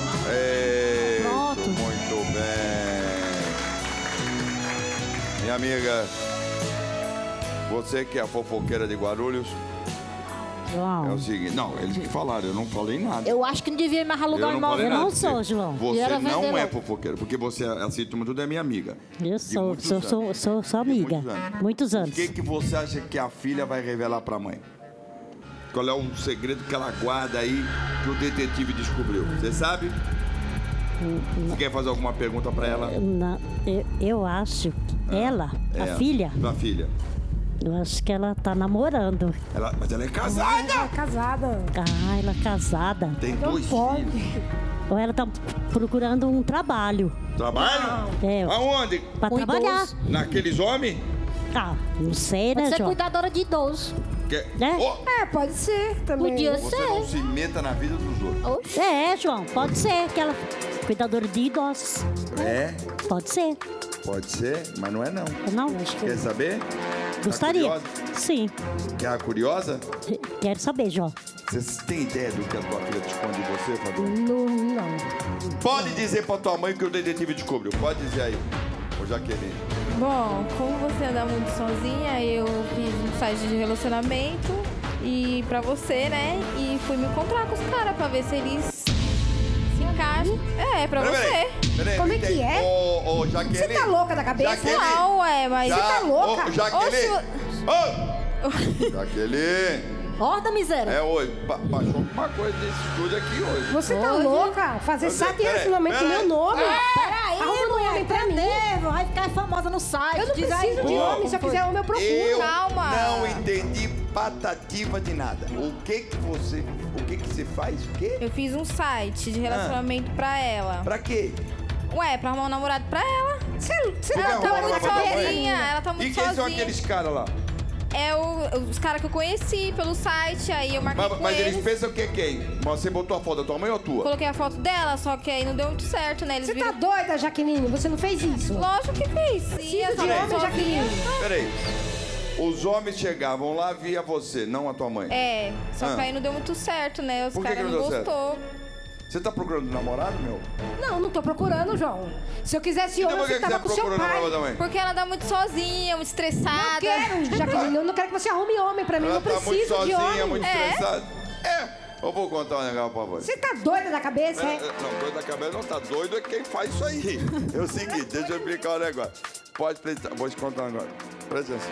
Ei, Pronto. muito bem. Minha amiga, você que é a fofoqueira de Guarulhos, é o seguinte. Não, eles que falaram, eu não falei nada. Eu acho que não devia mais alugar Eu não imóvel. falei nada, não porque sou, João. Você E era não vender é logo. fofoqueira, porque você, assim, tudo é minha amiga. Eu De sou, muitos sou, anos. sou, sou sua amiga. Muitos anos. Muitos O anos. que, que você acha que a filha vai revelar pra mãe? Qual é um segredo que ela guarda aí que o detetive descobriu? Você sabe? Você quer fazer alguma pergunta pra ela? Na- eu, eu acho que ela, É, a filha, Tua filha. eu acho que ela tá namorando. Ela, mas ela é casada! Ela é casada. Ah, ela é casada. Tem Não dois pode. filhos. Ou ela tá procurando um trabalho. Trabalho? É, Aonde? pra Um trabalhar. idoso. Naqueles homens? Ah, não sei, Pode né, ser João? cuidadora de idoso. Que... Né? Oh, É, pode ser também. Podia você não ser. se meta na vida dos outros. É, João, pode ser que ela cuidadora de idosos. É? Pode ser. Pode ser, mas não é não. Não, acho que Quer saber? gostaria. Tá curiosa? Sim, Quer a curiosa? quero saber, João. Você tem ideia do que a tua filha te esconde de você, Fabiano? Não, não. Pode dizer pra tua mãe que o detetive descobriu. Pode dizer aí, ô Jaqueline. Bom, como você anda muito sozinha, eu fiz um site de relacionamento e pra você, né? E fui me encontrar com os caras pra ver se eles se encaixam. É, pra Peraí, você. peraí, peraí, Como não é que entendi. é? Ô, ô, Jaqueline. Você tá louca da cabeça? Jaqueline. Não, ué, mas Já- você tá louca. Ô, Jaqueline. Oxe, Ô! Jaqueline. Horda, miséria. É hoje. Ba baixou alguma coisa desse estúdio aqui hoje. Você tá Hoje? louca? Fazer Mas, site de peraí, relacionamento no peraí. meu nome? Peraí, Arruma um mulher, homem pra mim. entendeu? Vai ficar famosa no site. Eu não diz preciso aí. de Ô, homem, se eu quiser homem eu procuro. Eu Calma. não entendi patativa de nada. O que que você... O que que você faz? O quê? eu fiz um site de relacionamento pra ela. Pra quê? Ué, pra arrumar um namorado pra ela. Você, você Você Ela quer tá arrumar muito uma pra tua mãe? sozinha, ela tá E muito quem são sozinha. aqueles caras lá? É o, os caras que eu conheci pelo site, aí eu marquei Mas, com mas eles. eles pensam que é quem? Mas você botou a foto da tua mãe ou a tua? Coloquei a foto dela, só que aí não deu muito certo, né? Eles Você tá viram... doida, Jaqueline? Você não fez isso? Lógico que fiz. Sim, Precisa eu de tava homem, sozinha. Jaqueline. Peraí. Os homens chegavam lá, via você, não a tua mãe. É, só Ah. que aí não deu muito certo, né? Os Por que que caras não não deu certo? gostou. Você tá procurando um namorado, meu? Não, não tô procurando, João. Se eu quisesse Então homem, por que você que tava você com seu procurando pai. namorado também? Porque ela anda muito sozinha, muito estressada. Não quero, Jaqueline, eu não quero que você arrume homem pra mim. Ela Eu não tá muito preciso de sozinha, homem. muito É. estressada. É. Eu vou contar um negócio pra você. Você tá doida da cabeça, é? É, é, não, doido da cabeça não tá doido é quem faz isso aí. É o seguinte, deixa eu explicar o negócio. Pode prestar, vou te contar agora. Presta atenção.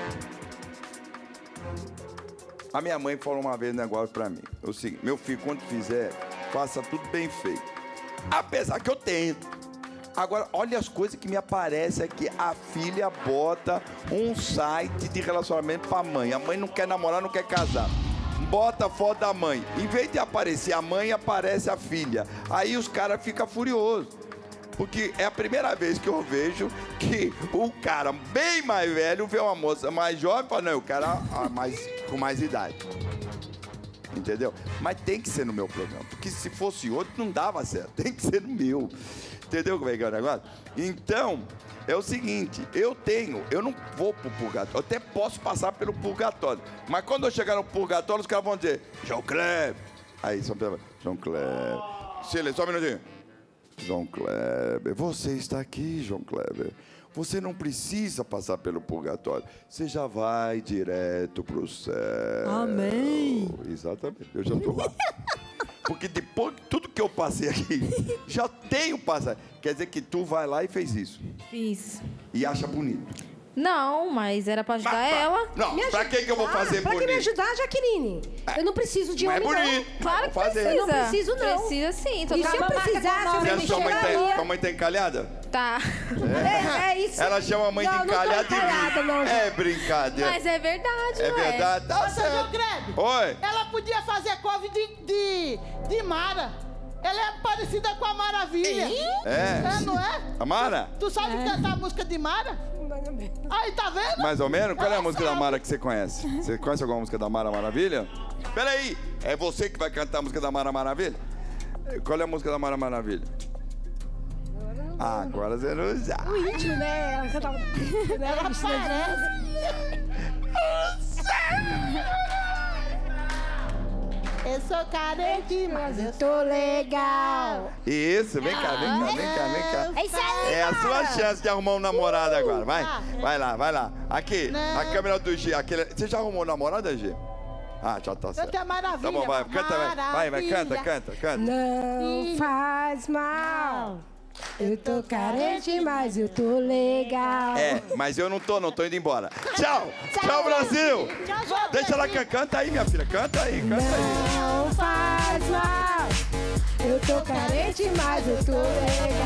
A minha mãe falou uma vez um negócio pra mim. É o seguinte, meu filho, quando fizer, faça tudo bem feito. Apesar que eu tento. Agora, olha as coisas que me aparecem aqui. A filha bota um site de relacionamento pra mãe. A mãe não quer namorar, não quer casar. Bota a foto da mãe. Em vez de aparecer a mãe, aparece a filha. Aí os caras ficam furiosos. Porque é a primeira vez que eu vejo que o cara bem mais velho vê uma moça mais jovem e fala, não, o cara ah, mais, com mais idade. Entendeu? Mas tem que ser no meu programa. Porque se fosse outro, não dava certo. Tem que ser no meu. Entendeu como é que é o negócio? Então, é o seguinte, eu tenho, eu não vou pro purgatório, eu até posso passar pelo purgatório, mas quando eu chegar no purgatório, os caras vão dizer, João Kleber. Aí, São Pedro, João Kleber. Silêncio, só um minutinho. João Kleber, você está aqui, João Kleber. Você não precisa passar pelo purgatório. Você já vai direto pro céu. Amém. Exatamente, eu já tô lá. Porque depois de tudo que eu passei aqui, já tenho passado. Quer dizer que tu vai lá e fez isso. Fiz. E acha bonito. Não, mas era pra ajudar ela. Não, Me pra ajudar? que que eu vou fazer pra bonito? que me ajudar, Jaqueline? Eu não preciso de Não é homem, bonito. não. Claro que Vou fazer. precisa. Eu não preciso, não. Precisa sim. Tô E se eu trabalhando. precisasse, eu Você me acha que sua mãe, tá, chegaria. sua mãe tá encalhada? Tá. É, é isso. Ela chama a mãe Não, de não tô encalhada e encalhada, ri. não, É brincadeira. Mas é verdade, É não é? verdade, tá Ô, seu João certo. Kleber. Oi. Ela podia fazer cover de, de, de Mara. Ela é parecida com a Maravilha. É. É, não é? A Mara? Tu sabe cantar a música de Mara? Aí, tá vendo? Mais ou menos? Qual é a Ela música da sabe. Mara que você conhece? Você conhece alguma música da Mara Maravilha? Peraí, é você que vai cantar a música da Mara Maravilha? Qual é a música da Mara Maravilha? Ah, agora você não sabe. O íntimo, né? Ela cantava. Ela Eu sou carente, mas eu tô legal. Isso, vem cá, vem cá, vem cá, vem cá. É isso aí, É a sua Mara. chance de arrumar um namorado agora, vai. Ah. Vai lá, vai lá. Aqui, Não. a câmera do G. Aquele... Você já arrumou um namorado, G? Ah, já tá certo. Canta a Maravilha. Tá bom, vai, canta, vai. Vai, vai, canta, Maravilha. canta, canta. Não faz mal. Eu tô carente, mas eu tô legal. É, mas eu não tô, não tô indo embora. Tchau! Tchau, Brasil! Deixa ela cantar. Canta aí, minha filha. Canta aí, canta aí. Não faz mal. Eu tô carente, mas eu tô legal.